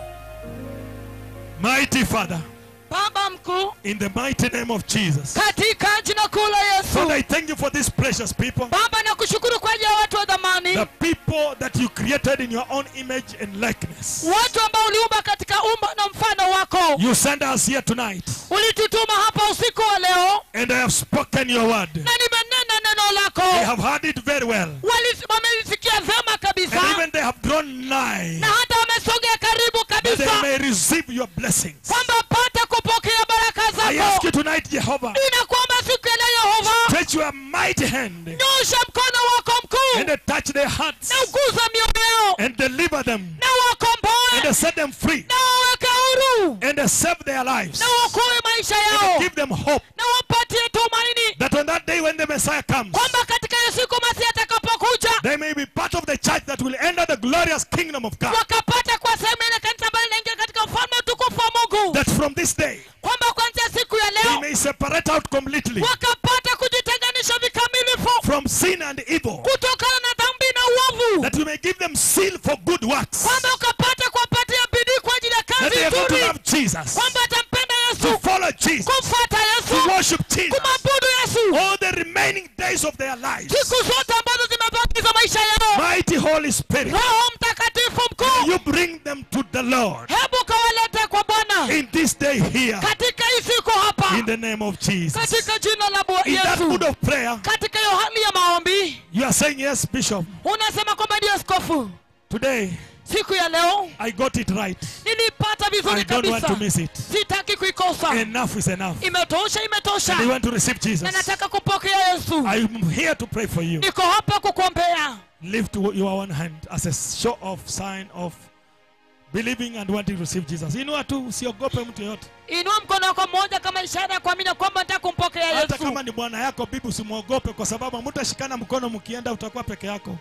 Mighty Father, Baba mkuu, in the mighty name of Jesus, katika jina kuu la Yesu. Father, I thank you for these precious people. Baba nakushukuru kwa ajili ya watu wa dhamani. The people that you created in your own image and likeness. Watu ambao uliumba katika umbo na mfano wako. You send us here tonight. Ulitutuma hapa usiku wa leo. And I have spoken your word. Na nimenena neno lako. They have heard it very well. Wamelisikia vema kabisa. And even they have drawn nigh. Na hata wamesogea karibu kabisa. That they may receive your blessings. Kwamba pata kupokea baraka zako. I ask you tonight, Jehovah. Ninakuomba siku ya leo, Yehova. Stretch your mighty hand. Nyosha mkono wako mkuu. And touch their hearts. Na uguze mioyo yao. And deliver them. Na wakomboe. And set them free. Na waweke huru. And save their lives. Na waokoe maisha yao. And give them hope. Na wapatie tumaini. That on that day when the Messiah comes, kwamba katika hiyo siku Masihi atakapokuja, they may be part of the church that will enter the glorious kingdom of God. wakapata kwa sehemu ile kanisa ambalo linaingia katika ufalme utukufu wa Mungu. That from this day, kwamba kuanzia siku ya they leo, may separate out completely wakapata kujitenganisha vikamilifu from sin and evil. kutokana na dhambi na uovu. That we may give them seal for good works. Kwamba ukapata kuwapatia bidii kwa ajili ya That kazi they are going to nzuri. love Jesus. Kwamba atampenda To Yesu. follow Jesus. Kumfuata Yesu. To worship Jesus. Kumabudu Yesu. All the remaining days of their lives. Siku zote ambazo zimebaki za maisha yao. Mighty Holy Spirit, Roho Mtakatifu mkuu, you bring them to the Lord. hebu kawalete kwa Bwana. In this day here. Katika hii siku hapa. In the name of Jesus. Katika jina la Bwana In that Yesu. mood of prayer, katika hiyo hali ya maombi, you are saying yes, Bishop. unasema kwamba ndio askofu. Today, siku ya leo, I got it right. nilipata vizuri I don't want kabisa. to miss it. Sitaki kuikosa. Enough is enough. Imetosha, imetosha. And I want to receive Jesus. Na nataka kupokea Yesu. I'm here to pray for you. Niko hapa kukuombea. Lift your one hand as a show of sign of believing and wanting to receive Jesus. Inua tu, usiogope mtu yote. Inua mkono wako mmoja kama ishara ya kuamini kwamba nataka kumpokea Yesu. Hata kama ni bwana yako, bibi, usimwogope kwa sababu mtashikana mkono mkienda, utakuwa peke yako.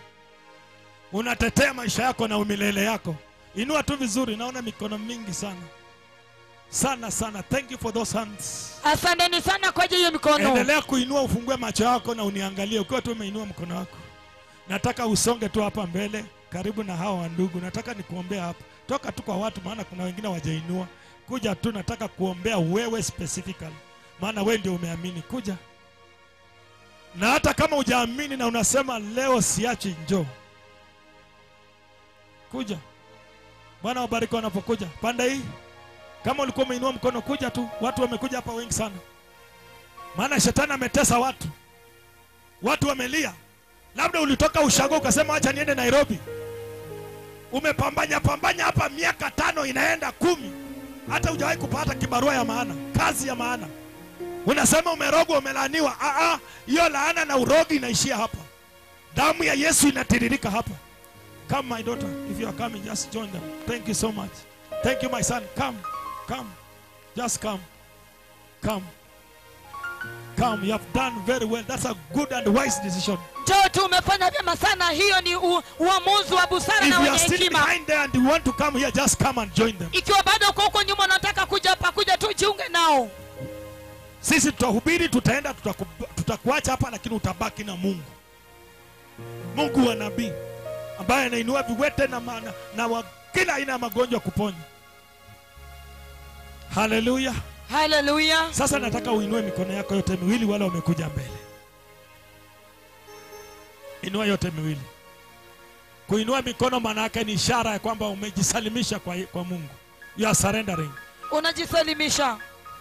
Unatetea maisha yako na umilele yako. Inua tu vizuri, naona mikono mingi sana. Sana sana. Thank you for those hands. Asanteni sana kwa ajili ya mikono. Endelea kuinua, ufungue macho yako na uniangalie ukiwa tu umeinua mkono wako. Nataka usonge tu hapa mbele karibu na hao wandugu. Nataka nikuombea hapa. Toka tu kwa watu, maana kuna wengine wajainua. Kuja tu, nataka kuombea wewe specifically. Maana wewe ndio umeamini. Kuja. Na hata kama hujaamini na unasema leo siachi, njoo. Kuja. Bwana wabariki wanapokuja. Panda hii. Kama ulikuwa umeinua mkono, kuja tu. Watu wamekuja hapa wengi sana. Maana shetani ametesa watu. Watu wamelia. Labda ulitoka ushago ukasema acha niende Nairobi. Umepambanya pambanya hapa miaka tano inaenda kumi. Hata hujawahi kupata kibarua ya maana, kazi ya maana. Unasema umerogwa, umelaaniwa. Ah ah, hiyo laana na urogi inaishia hapa. Damu ya Yesu inatiririka hapa. Come my daughter, if you are coming, just join them. Thank you so much. Thank you my son. Come, come, just come, come, come. You have done very well. That's a good and wise decision. Njoo tu, umefanya vyema sana. Hiyo ni uamuzi wa busara na If you wenye are still hekima. behind there and you want to come here, just come and join them. Ikiwa bado uko huko nyuma unataka kuja hapa, kuja tu jiunge nao. Sisi tutahubiri, tutaenda, tutaku- tutakuacha hapa, lakini utabaki na Mungu. Mungu wa nabii ambaye anainua viwete na, na, na wa kila aina ya magonjwa kuponya. Haleluya. Haleluya. Sasa nataka uinue mikono yako yote miwili, wale wamekuja mbele. Inua yote miwili. Kuinua mikono maana yake ni ishara ya kwamba umejisalimisha kwa, kwa Mungu. You are surrendering Unajisalimisha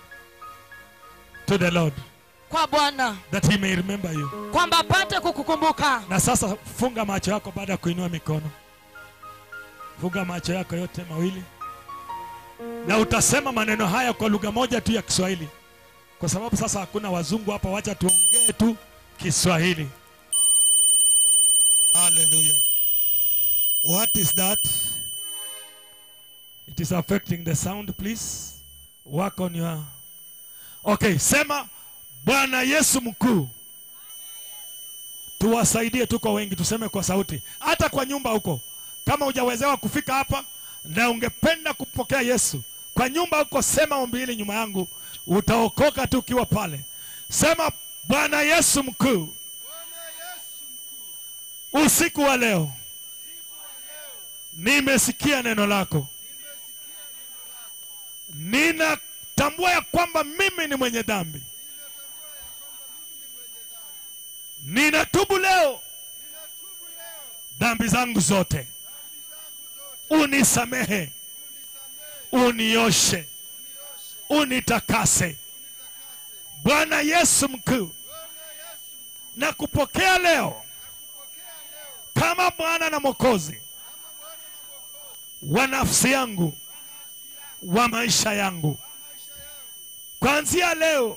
to the Lord kwa Bwana that he may remember you. kwamba apate kukukumbuka. Na sasa funga macho yako baada ya kuinua mikono. Funga macho yako yote mawili. Na utasema maneno haya kwa lugha moja tu ya Kiswahili. Kwa sababu sasa hakuna wazungu hapa, wacha tuongee tu Kiswahili. Hallelujah. What is that? It is affecting the sound, please. Work on your... Okay, sema Bwana Yesu mkuu. tuwasaidie, tuko wengi, tuseme kwa sauti. Hata kwa nyumba huko, kama hujawezewa kufika hapa na ungependa kupokea Yesu, kwa nyumba huko sema ombi hili nyuma yangu, utaokoka tu ukiwa pale. Sema, Bwana Yesu mkuu, usiku wa leo nimesikia neno lako. Ninatambua ya kwamba mimi ni mwenye dhambi. Ninatubu leo dhambi zangu zote. Unisamehe, unioshe, unitakase. Bwana Yesu mkuu, na kupokea leo kama Bwana na Mwokozi wa nafsi yangu, wa maisha yangu. Kuanzia leo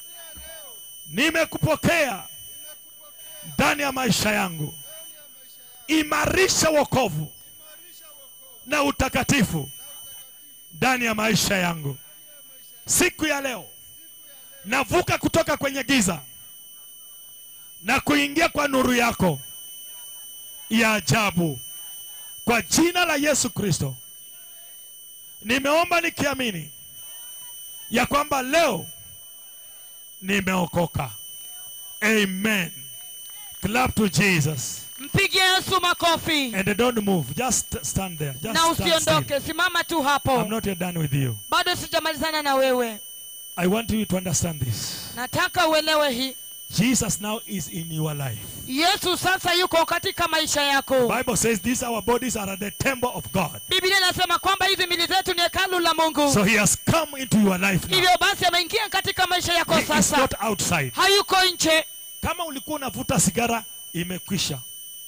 nimekupokea ndani ya maisha yangu. Imarisha wokovu na utakatifu ndani ya maisha yangu. Siku ya leo navuka kutoka kwenye giza na kuingia kwa nuru yako ya ajabu. Kwa jina la Yesu Kristo nimeomba nikiamini ya kwamba leo nimeokoka. Amen. Clap to Jesus. Mpigie Yesu makofi. And don't move. Just stand there. Just Na stand usiondoke, simama tu hapo. I'm not yet done with you. Bado sijamalizana na wewe. I want you to understand this. Nataka uelewe hii. Jesus now is in your life. Yesu sasa yuko katika maisha yako. Bible says these our bodies are at the temple of God. Biblia inasema kwamba hizi miili zetu ni hekalu la Mungu. So he has come into your life now. Hivyo basi ameingia katika maisha yako He sasa. is not outside. Hayuko nje. Kama ulikuwa unavuta sigara, imekwisha.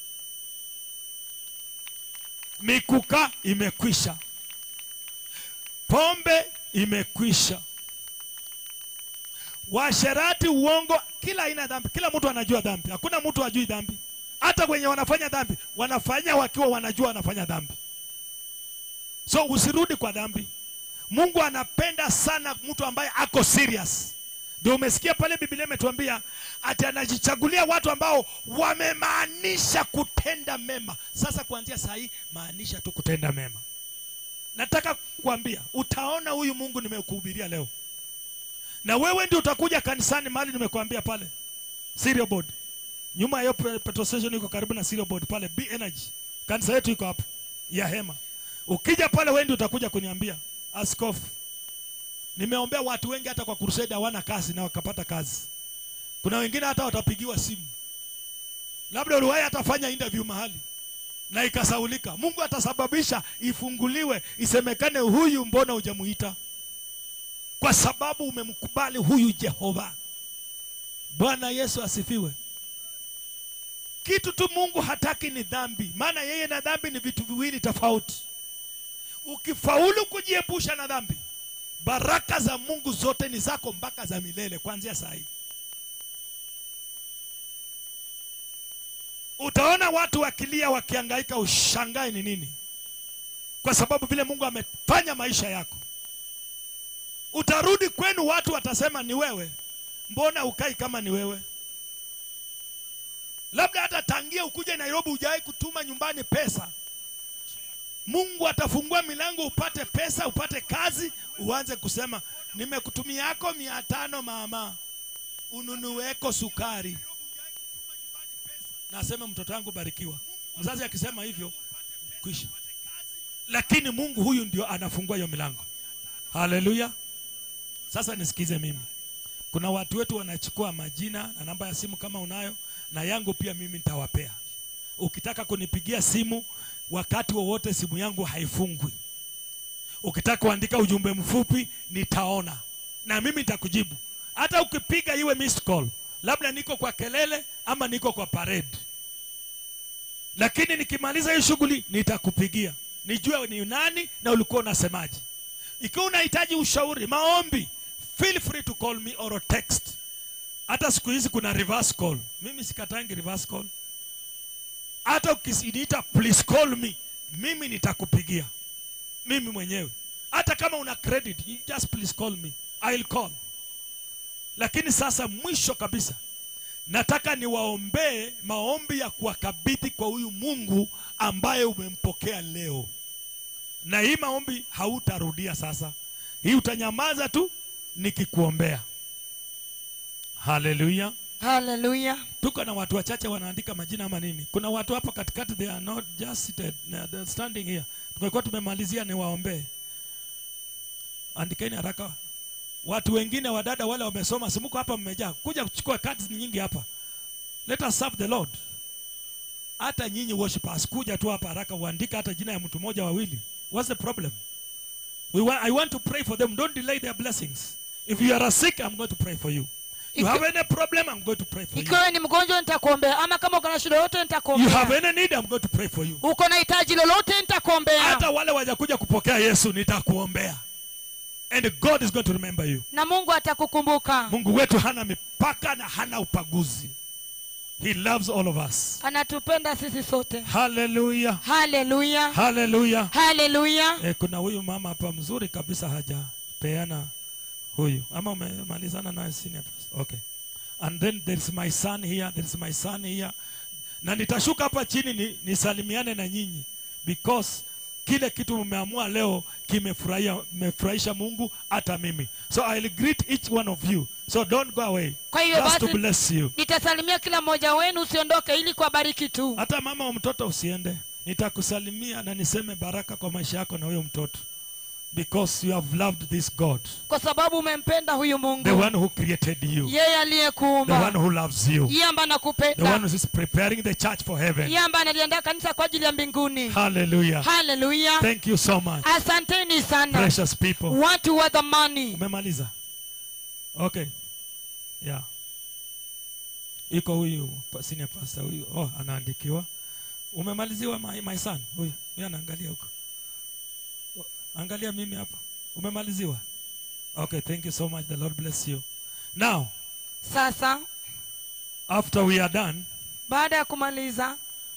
Mikuka imekwisha. Pombe imekwisha. Washerati, uongo, kila aina dhambi. Kila mtu anajua dhambi. Hakuna mtu hajui dhambi. Hata wenye wanafanya dhambi, wanafanya wakiwa wanajua wanafanya dhambi. So usirudi kwa dhambi. Mungu anapenda sana mtu ambaye ako serious. Ndio umesikia pale Biblia imetuambia ati anajichagulia watu ambao wamemaanisha kutenda mema. Sasa kuanzia saa hii maanisha tu kutenda mema. Nataka kuambia utaona huyu Mungu nimekuhubiria leo. Na wewe ndio utakuja kanisani mahali nimekuambia pale. Serial board. Nyuma ya hiyo petrol station iko karibu na serial board pale B Energy. Kanisa yetu iko hapo ya hema. Ukija pale wewe ndio utakuja kuniambia, askofu, nimeombea watu wengi hata kwa Crusade hawana kazi na wakapata kazi. Kuna wengine hata watapigiwa simu. Labda uliwahi atafanya interview mahali na ikasaulika. Mungu atasababisha ifunguliwe, isemekane huyu mbona hujamuita? Kwa sababu umemkubali huyu Jehova. Bwana Yesu asifiwe. Kitu tu Mungu hataki ni dhambi. Maana yeye na dhambi ni vitu viwili tofauti. Ukifaulu kujiepusha na dhambi, baraka za Mungu zote ni zako mpaka za milele kuanzia saa hii. Utaona watu wakilia wakihangaika, ushangae ni nini? Kwa sababu vile Mungu amefanya maisha yako. Utarudi kwenu watu watasema ni wewe. Mbona ukai kama ni wewe? Labda hata tangia ukuje Nairobi hujai kutuma nyumbani pesa. Mungu atafungua milango upate pesa, upate kazi, uanze kusema nimekutumia yako mia tano mama, ununueko sukari. Nasema mtoto wangu barikiwa. Mzazi akisema hivyo kwisha. Lakini Mungu huyu ndio anafungua hiyo milango. Haleluya. Sasa nisikize mimi. Kuna watu wetu wanachukua majina na namba ya simu kama unayo, na yangu pia mimi nitawapea. Ukitaka kunipigia simu wakati wowote, simu yangu haifungwi. Ukitaka kuandika ujumbe mfupi nitaona na mimi nitakujibu. Hata ukipiga iwe missed call, labda niko kwa kelele ama niko kwa parade, lakini nikimaliza hii shughuli nitakupigia nijue ni nani na ulikuwa unasemaje. Ikiwa unahitaji ushauri, maombi, feel free to call me or text. Hata siku hizi kuna reverse call. Mimi sikatangi reverse call. Hata ukiniita please call me, mimi nitakupigia mimi mwenyewe. Hata kama una credit, just please call me, I'll call. Lakini sasa mwisho kabisa, nataka niwaombee maombi ya kuwakabidhi kwa huyu Mungu ambaye umempokea leo. Na hii maombi hautarudia sasa. Hii utanyamaza tu nikikuombea. Hallelujah. Hallelujah. Tuko na watu wachache wanaandika majina ama nini. Kuna watu hapa katikati, they are not just seated, they are standing here. Tumekuwa tumemalizia ni waombe. Andikeni haraka. Watu wengine wadada wale wamesoma, simuko hapa mmejaa. Kuja kuchukua cards nyingi hapa. Let us serve the Lord. Hata nyinyi worshipers kuja tu hapa haraka uandika hata jina ya mtu mmoja wawili. What's the problem? We want, I want to pray for them. Don't delay their blessings. If you are sick, I'm going to pray for you. You have any problem, I'm going to pray for you. Ikiwa ni mgonjwa nitakuombea, ama kama uko na shida yote nitakuombea. You have any need, I'm going to pray for you. Uko na hitaji lolote nitakuombea. Hata wale wajakuja kupokea Yesu nitakuombea. And God is going to remember you. Na Mungu atakukumbuka. Mungu wetu hana mipaka na hana upaguzi. He loves all of us. Anatupenda sisi sote. Hallelujah. Hallelujah. Hallelujah. Hallelujah. Eh, kuna huyu mama hapa mzuri kabisa haja peana huyu. Ama umemalizana naye senior pastor. Okay. And then there is my son here, there is my son here. Na nitashuka hapa chini ni, nisalimiane na nyinyi because kile kitu mmeamua leo kimefurahia kimefurahisha Mungu hata mimi. So I'll greet each one of you. So don't go away. Kwa hiyo just basi, to bless you. Nitasalimia kila mmoja wenu, usiondoke ili kubariki tu. Hata mama wa mtoto usiende. Nitakusalimia na niseme baraka kwa maisha yako na huyo mtoto. Because you have loved this God. Kwa sababu umempenda huyu Mungu. The one who created you. Yeye aliyekuumba. The one who loves you. Yeye ambaye anakupenda. The one who is preparing the church for heaven. Yeye ambaye analiandaa kanisa kwa ajili ya mbinguni. Hallelujah. Hallelujah. Thank you so much. Asanteni sana. Precious people. Watu wa thamani. Umemaliza? Okay. Yeah. Iko huyu senior pastor huyu. Oh, anaandikiwa. Umemaliziwa my, my son. Huyu. Huyu anaangalia huko. Angalia mimi hapa. Umemaliziwa? Okay, thank you so much. The Lord bless you. Now, sasa after we are done, baada ya kumaliza,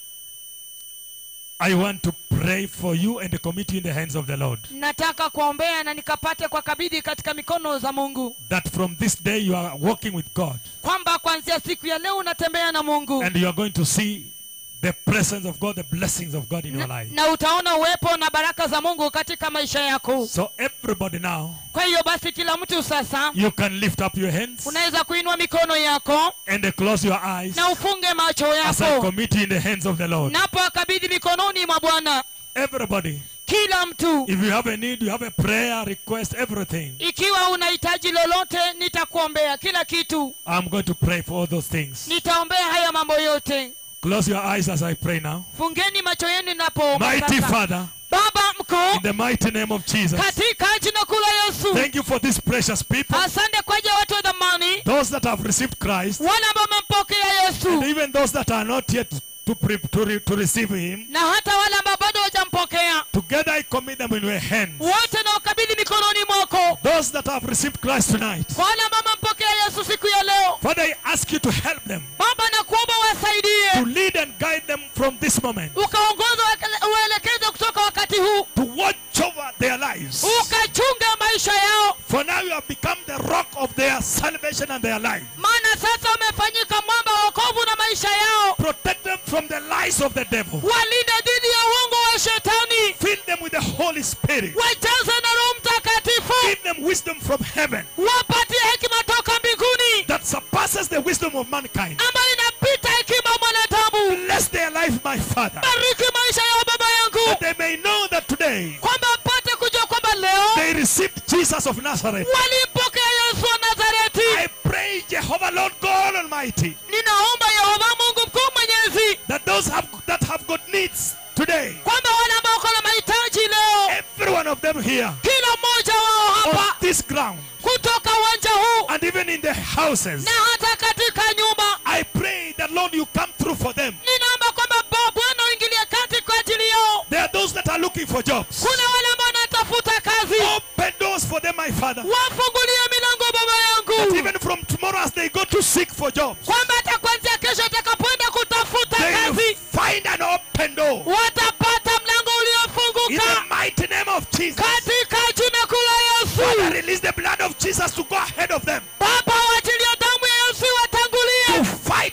I want to pray for you and commit you in the hands of the Lord. Nataka kuombea na nikapate kwa kabidhi katika mikono za Mungu. That from this day you are walking with God. Kwamba kuanzia siku ya leo unatembea na Mungu. And you are going to see the presence of God, the blessings of God in na, your life. Na utaona uwepo na baraka za Mungu katika maisha yako. So everybody now, kwa hiyo basi kila mtu sasa, you can lift up your hands. Unaweza kuinua mikono yako. And close your eyes. Na ufunge macho yako. As I commit you in the hands of the Lord. Napo akabidhi mikononi mwa Bwana. Everybody. Kila mtu. If you have a need, you have a prayer, request, everything. Ikiwa unahitaji lolote, nitakuombea kila kitu. I'm going to pray for all those things. Nitaombea haya mambo yote. Close your eyes as I pray now. Fungeni macho yenu ninapoomba. Mighty Father. Baba mkuu. In the mighty name of Jesus. Katika jina kuu la Yesu. Thank you for these precious people. Asante kwa ajili ya watu wa thamani. Those that have received Christ. Wale ambao wamempokea Yesu. And even those that are not yet to, pre to, re to receive him. Na hata wale ambao bado hawajampokea. Together I commit them in your hands. Wote na ukabidhi mikononi mwako. Those that have received Christ tonight. Wale ambao wamempokea Yesu siku ya leo. Father, I ask you to help them. Baba nakuomba wasaidie. To lead and guide them from this moment. Ukaongoza uelekeze kutoka wakati huu. To watch over their lives. Ukachunga maisha yao. For now you have become the rock of their salvation and their life. Maana sasa umefanyika mwamba wa wokovu na maisha yao. Protect them from the lies of the devil. Walinde dhidi ya uongo wa shetani. Fill them with the Holy Spirit. Wajaze na Roho Mtakatifu. Give them wisdom from heaven. Wapatie hekima toka mbinguni. That surpasses the wisdom of mankind. Ambayo inapita hekima ya mwanadamu. Bless their life, my Father. Bariki maisha ya baba yangu. That they may know that today. Kwamba wapate kujua kwamba leo. They received Jesus of Nazareth. Walimpokea Yesu wa Nazareti. I pray, Jehovah Lord God Almighty. Ninaomba Yehova Mungu mkuu mwenyezi. That those have, that have got needs today. Kwamba wale ambao kuna mahitaji leo. Every one of them here. Kila mmoja wao hapa. On this ground. Kutoka uwanja huu. And even in the houses. Na hata katika nyumba. I pray that Lord you come through for them. Ninaomba kwamba Bwana uingilie kati kwa ajili yao. There are those that are looking for jobs. Kuna wale ambao wanatafuta kazi. Open doors for them, my Father. Wafungulie milango baba yangu. That even from tomorrow as they go to seek for jobs. Kwamba hata kuanzia kesho atakapoenda kutafuta they kazi. Will find an open door. Watapata mlango uliofunguka. In the mighty name of Jesus. Katika jina kuu la Yesu. Father, release the blood of Jesus to go ahead of them. Baba waachilie damu ya Yesu watangulie. To fight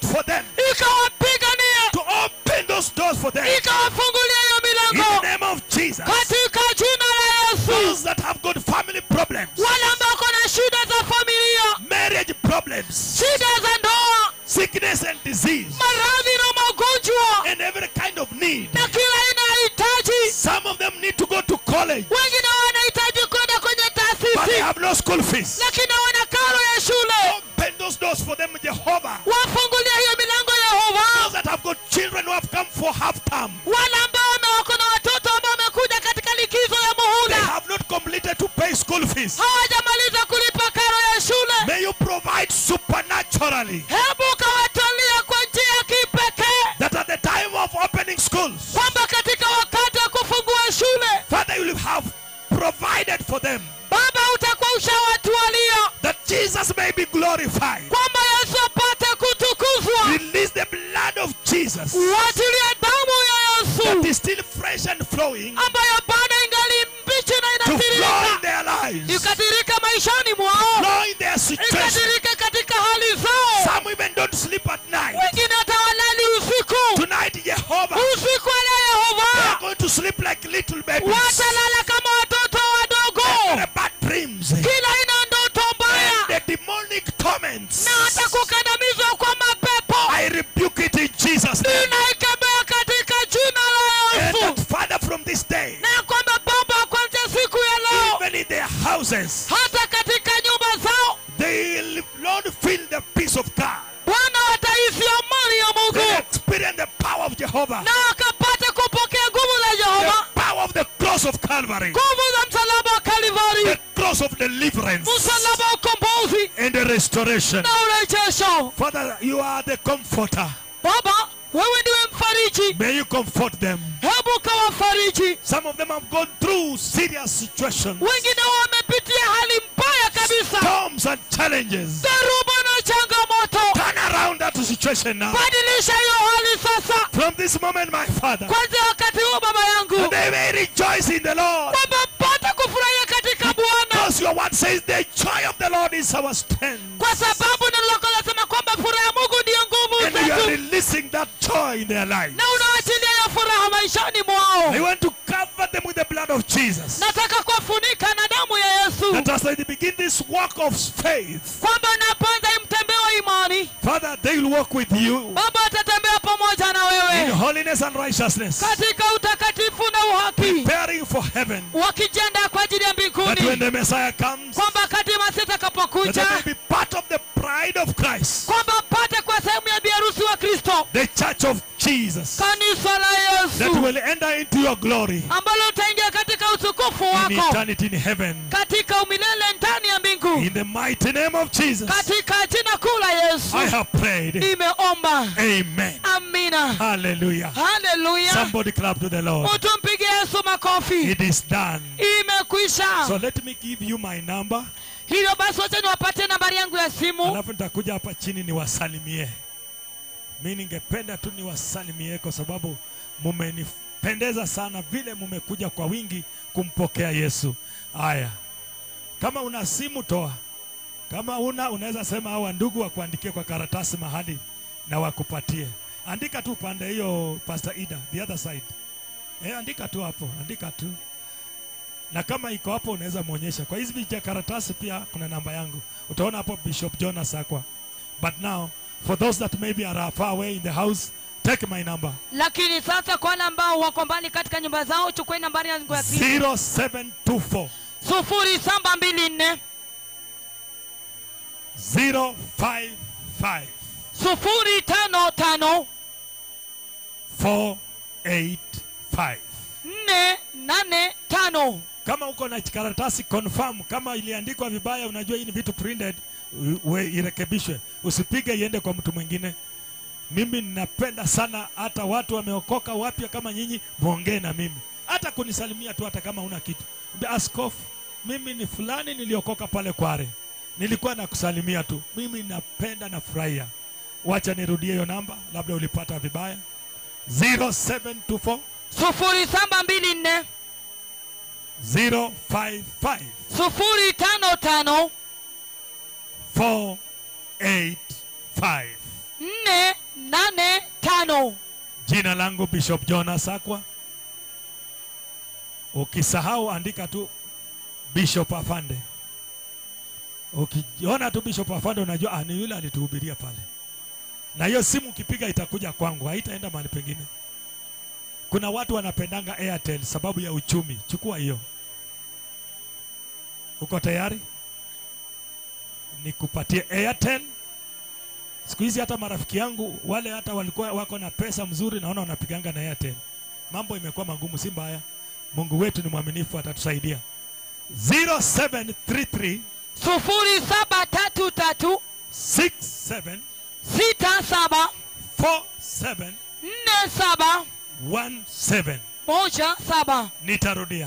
they have no school fees. lakini wana karo ya shule. Open those doors for them, Jehovah. Wafungulia hiyo milango Yehova. Those that have got children who have come for half term. Wale ambao wako na watoto ambao wamekuja katika likizo ya They muhula. have not completed to pay school fees. Hawajamaliza kulipa karo ya shule. May you provide supernaturally. Hebu kawatolia kwa njia ya kipekee. That at the time of opening schools, Kwamba katika wakati wa kufungua shule, Father, you will have provided for them. Baba utakuwa ushawatualia. That Jesus may be glorified. Kwamba Yesu apate kutukuzwa. Release the blood of Jesus. Wachilia damu ya Yesu. That is still fresh and flowing. Ambayo bado ingali mbichi na To flow in inatiririka. their lives. Ikatirika maishani mwao. Flow in their situation. Ikatirika katika hali zao. Some women don't sleep at night. Wengine hata walali usiku. Tonight, Jehovah, Usiku wa leo they are Yehova. going to sleep like little babies. Watalala kama watoto wadogo. Every bad dreams. Kila ina ndoto mbaya. And the demonic torments. Na hata kukandamizwa kwa mapepo. I rebuke it in Jesus' name. Ninaikemea katika jina la And Yesu. that, Father, from this day, Na kwamba Baba kuanzia siku ya leo, even in their houses, hata katika nyumba zao, they will not feel the peace of God. Bwana watahisi amani ya They Mungu. experience the power of Jehovah. Na wakapata kupokea nguvu za The Jehova. power of the cross of Calvary. Nguvu za msalaba wa The Kalvari. cross of deliverance. Msalaba wa ukombozi And the restoration. na urejesho. Father, you are the comforter. Baba, wewe ndiwe mfariji. May you comfort them. Hebu kawafariji. Some of them have gone through serious situations. Wengine wamepitia hali mbaya kabisa. Storms and challenges. Dharuba na changamoto. Turn around that situation now. Badilisha hiyo hali sasa. From this moment, my Father, Kwanza wakati huu Baba yangu, and they may rejoice in the Lord. kwamba pata kufurahia katika Bwana. Because your word says the joy of the Lord is our strength. Kwa sababu neno lako linasema kwamba furaha ya Mungu ndiyo nguvu And you are zetu. releasing that joy in their lives. Na unawaachilia hiyo furaha maishani mwao. I want to cover them with the blood of Jesus. Nataka kuwafunika na damu ya Yesu. That as they begin this walk of faith, Kwamba unapoanza mtembeo wa imani, Father, they will walk with you Baba atatembea pamoja na in wewe holiness and righteousness, katika utakatifu na uhaki, preparing for heaven. wakijiandaa kwa ajili ya That when mbinguni. the Messiah comes, Kwamba wakati Masihi that atakapokuja, they may be part of the bride of Christ, kwamba apate kwa sehemu ya biharusi wa Kristo, the church of Jesus, kanisa la that Yesu, will enter into your glory ambalo utaingia katika utukufu in wako, eternity in heaven. katika umilele ndani ya mbingu, In the mighty name of Jesus, katika jina kuu la Yesu I have prayed. nimeomba. Amen. Amina. Hallelujah. Haleluya. Somebody clap to the Lord. Mtu mpige Yesu makofi. It is done. Imekwisha. So let me give you my number. Hivyo basi wacha niwapatie nambari yangu ya simu. Alafu nitakuja hapa chini niwasalimie. Mimi ningependa tu niwasalimie kwa sababu mumenipendeza sana vile mumekuja kwa wingi kumpokea Yesu. Haya. Kama una simu toa. Kama una unaweza sema hawa ndugu wakuandikie kwa karatasi mahali na wakupatie. Andika tu pande hiyo Pastor Ida, the other side. Eh, andika tu hapo, andika tu. Na kama iko hapo unaweza muonyesha. Kwa hizi vija karatasi pia kuna namba yangu. Utaona hapo Bishop Jonas Akwa. But now for those that maybe are far away in the house, take my number. Lakini sasa kwa wale ambao wako mbali katika nyumba zao, chukua nambari yangu ya simu. zero seven two four sufuri saba mbili nne zero five five sufuri tano tano four eight five. nne nane tano. Kama uko na karatasi confirm, kama iliandikwa vibaya, unajua hii ni vitu printed, we irekebishwe, usipige iende kwa mtu mwingine. Mimi ninapenda sana hata watu wameokoka wapya kama nyinyi muongee na mimi, hata kunisalimia tu, hata kama una kitu. Askofu, mimi ni fulani niliokoka pale Kware, nilikuwa nakusalimia tu. Mimi napenda na furahia. Wacha nirudie hiyo namba, labda ulipata vibaya. zero seven two four sufuri saba mbili nne zero five five sufuri tano tano four eight five. nne nane tano. Jina langu Bishop Jonas Akwa. Ukisahau andika tu Bishop Afande. Ukiona tu Bishop Afande unajua ah, ni yule alituhubiria pale. Na hiyo simu ukipiga itakuja kwangu, haitaenda mahali pengine. Kuna watu wanapendanga Airtel sababu ya uchumi. Chukua hiyo. Uko tayari? Nikupatie Airtel. Siku hizi hata marafiki yangu wale hata walikuwa wako na pesa mzuri, naona wanapiganga na Airtel. Mambo imekuwa magumu, si mbaya. Mungu wetu ni mwaminifu, atatusaidia. zero seven three three sufuri saba tatu tatu six seven sita saba four seven nne saba one seven. moja saba. Nitarudia.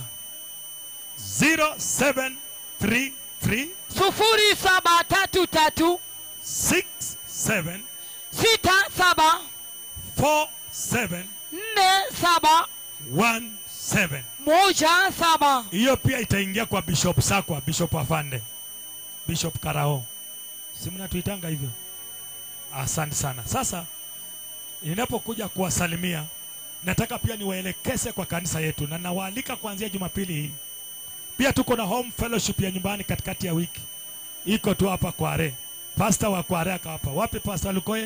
zero seven three three sufuri saba tatu tatu six seven sita saba four seven nne saba one seven. moja saba. Hiyo pia itaingia kwa Bishop Sakwa, Bishop Afande, Bishop Karao. Si mnatuitanga hivyo? Asante sana. Sasa ninapokuja kuwasalimia, nataka pia niwaelekeze kwa kanisa yetu, na nawaalika kuanzia Jumapili hii. Pia tuko na home fellowship ya nyumbani katikati ya wiki. Iko tu hapa Kware. Pastor wa Kware aka hapa. Wapi Pastor Lukoye?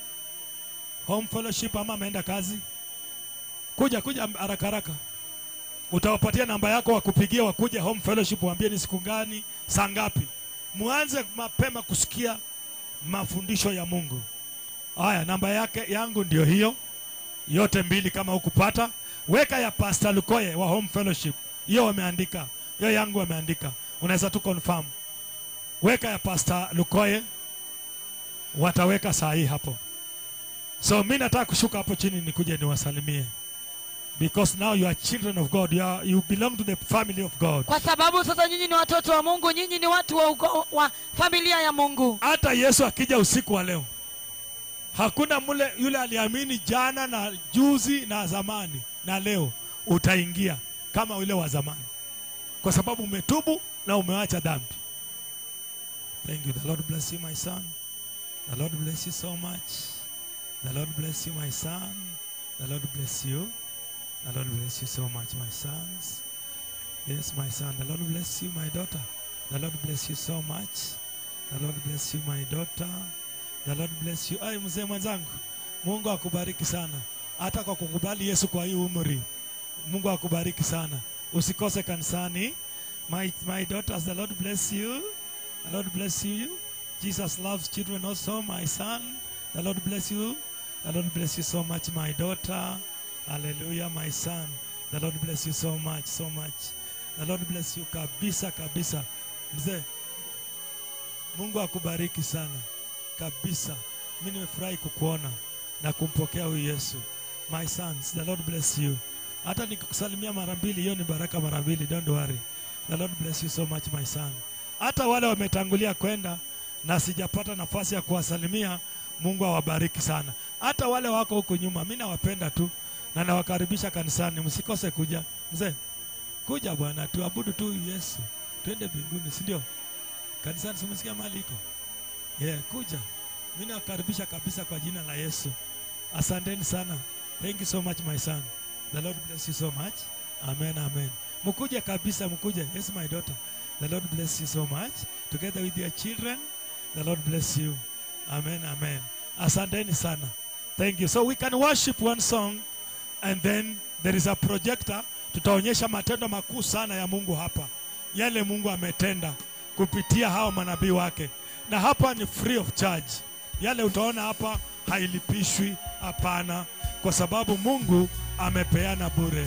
Home fellowship ama ameenda kazi? Kuja kuja haraka haraka. Utawapatia namba yako wa kupigia wakuje home fellowship, waambie ni siku gani, saa ngapi. Muanze mapema kusikia mafundisho ya Mungu. Haya, namba yake yangu ndio hiyo. Yote mbili kama ukupata, weka ya Pastor Lukoye wa home fellowship. Hiyo wameandika. Hiyo yangu wameandika. Unaweza tu confirm. Weka ya Pastor Lukoye, wataweka saa hii hapo. So mimi nataka kushuka hapo chini nikuje niwasalimie. Because now you are children of God. You, are, you belong to the family of God. Kwa sababu sasa nyinyi ni watoto wa Mungu, nyinyi ni watu wa, ugo, wa familia ya Mungu. Hata Yesu akija usiku wa leo, hakuna mule yule aliamini jana na juzi na zamani na leo utaingia kama yule wa zamani, kwa sababu umetubu na umeacha dhambi. Thank you. The Lord bless you, my son. The Lord bless you so much. The Lord bless you, my son. The Lord bless you. The Lord bless you so much, my sons. Yes, my son. The Lord bless you, my daughter. The Lord bless you so much. The Lord bless you, my daughter. The Lord bless you. Ay, mzee mwenzangu, Mungu akubariki sana. Hata kwa kukubali Yesu kwa hii umri, Mungu akubariki sana. Usikose kanisani. My, my daughters, the Lord bless you. The Lord bless you. Jesus loves children also, my son. The Lord bless you. The Lord bless you so much, my daughter. Hallelujah, my son. The Lord bless you so much, so much. The Lord bless you kabisa, kabisa. Mzee, Mungu akubariki sana. Kabisa. Mimi nimefurahi kukuona na kumpokea huyu Yesu. My sons, the Lord bless you. Hata nikusalimia mara mbili, hiyo ni baraka mara mbili. Don't worry. The Lord bless you so much, my son. Hata wale wametangulia kwenda na sijapata nafasi ya kuwasalimia, Mungu awabariki sana. Hata wale wako huko nyuma, mimi nawapenda tu na nawakaribisha kanisani. Msikose kuja. Mzee, kuja bwana, tuabudu tu Yesu. Twende mbinguni, si ndio? Kanisani simsikia mahali iko. Yeah, kuja. Mimi nawakaribisha kabisa kwa jina la Yesu. Asanteni sana. Thank you so much, my son. The Lord bless you so much. Amen, amen. Mkuje kabisa, mkuje. Yes, my daughter. The Lord bless you so much. Together with your children, the Lord bless you. Amen, amen. Asanteni sana. Thank you. So we can worship one song and then there is a projector. Tutaonyesha matendo makuu sana ya Mungu hapa. Yale Mungu ametenda kupitia hao manabii wake. Na hapa ni free of charge. Yale utaona hapa hailipishwi, hapana, kwa sababu Mungu amepeana bure.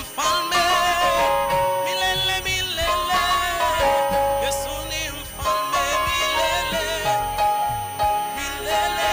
mfalme milele milele. Yesu ni mfalme milele milele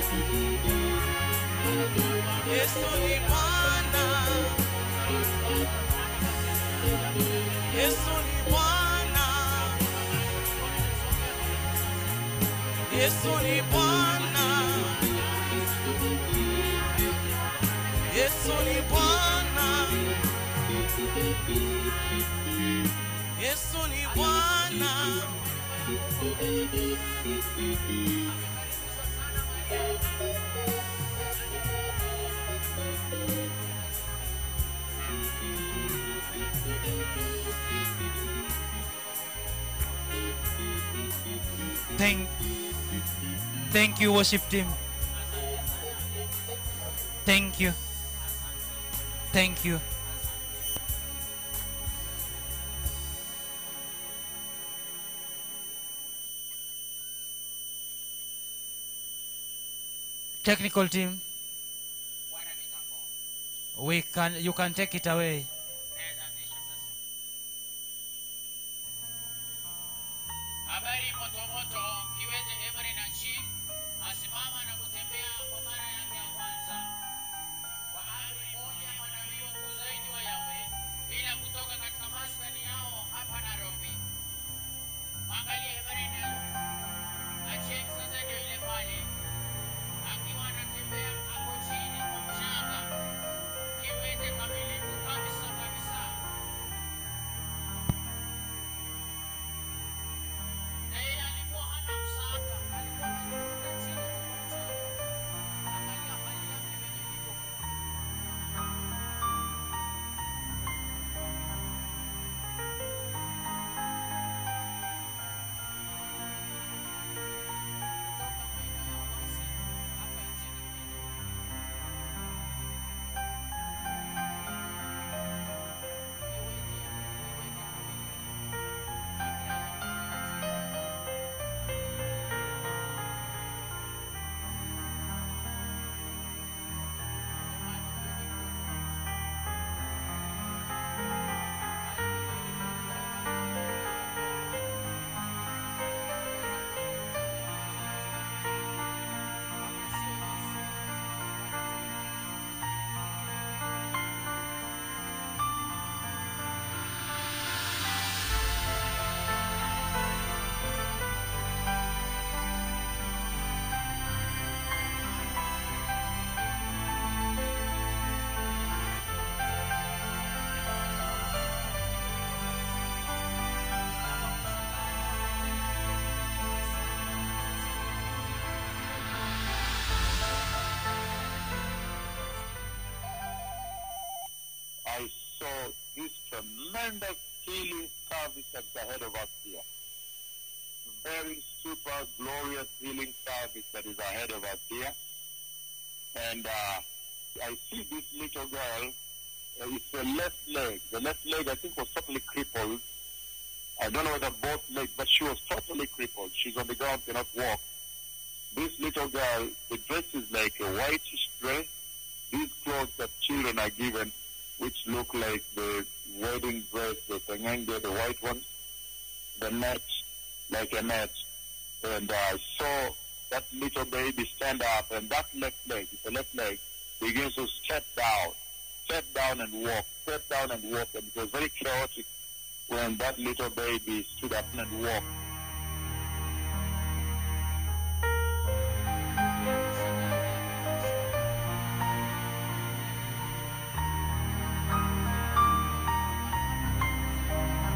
Yesu ni Bwana. Yesu ni Bwana. Yesu ni Bwana. Yesu ni Bwana. Thank, thank you, worship team. Thank you. Thank you. Technical team, we can, you can take it away. Habari moto moto kiwete Emery na Chi asimama na kutembea kwa mara yake ya kwanza. Kwa amri moja manabii wakuu zaidi wa Yahwe bila kutoka katika maskani yao hapa Nairobi. Angalia Emery na Chi sasa ndio ile pale. Akiwa anatembea hapo chini kwa mchanga. Kiwete kamilifu kabisa kabisa. Na yeye alikuwa hana msaada, alikuwa anajivuta chini kwa mchanga. Angalia hali yake venye ilivyo. I saw this tremendous healing service that's ahead of us here. Very super glorious healing service that is ahead of us here. And uh, I see this little girl, uh, it's the left leg. The left leg, I think, was totally crippled. I don't know whether both legs, but she was totally crippled. She's on the ground, cannot walk. This little girl, the dress is like a whitish dress. These clothes that children are given, which look like the wedding dress, the tengenge, the white ones, the net, like a net. And uh, I saw that little baby stand up, and that left leg, the left leg, begins to step down, step down and walk, step down and walk. And it was very chaotic when that little baby stood up and walked.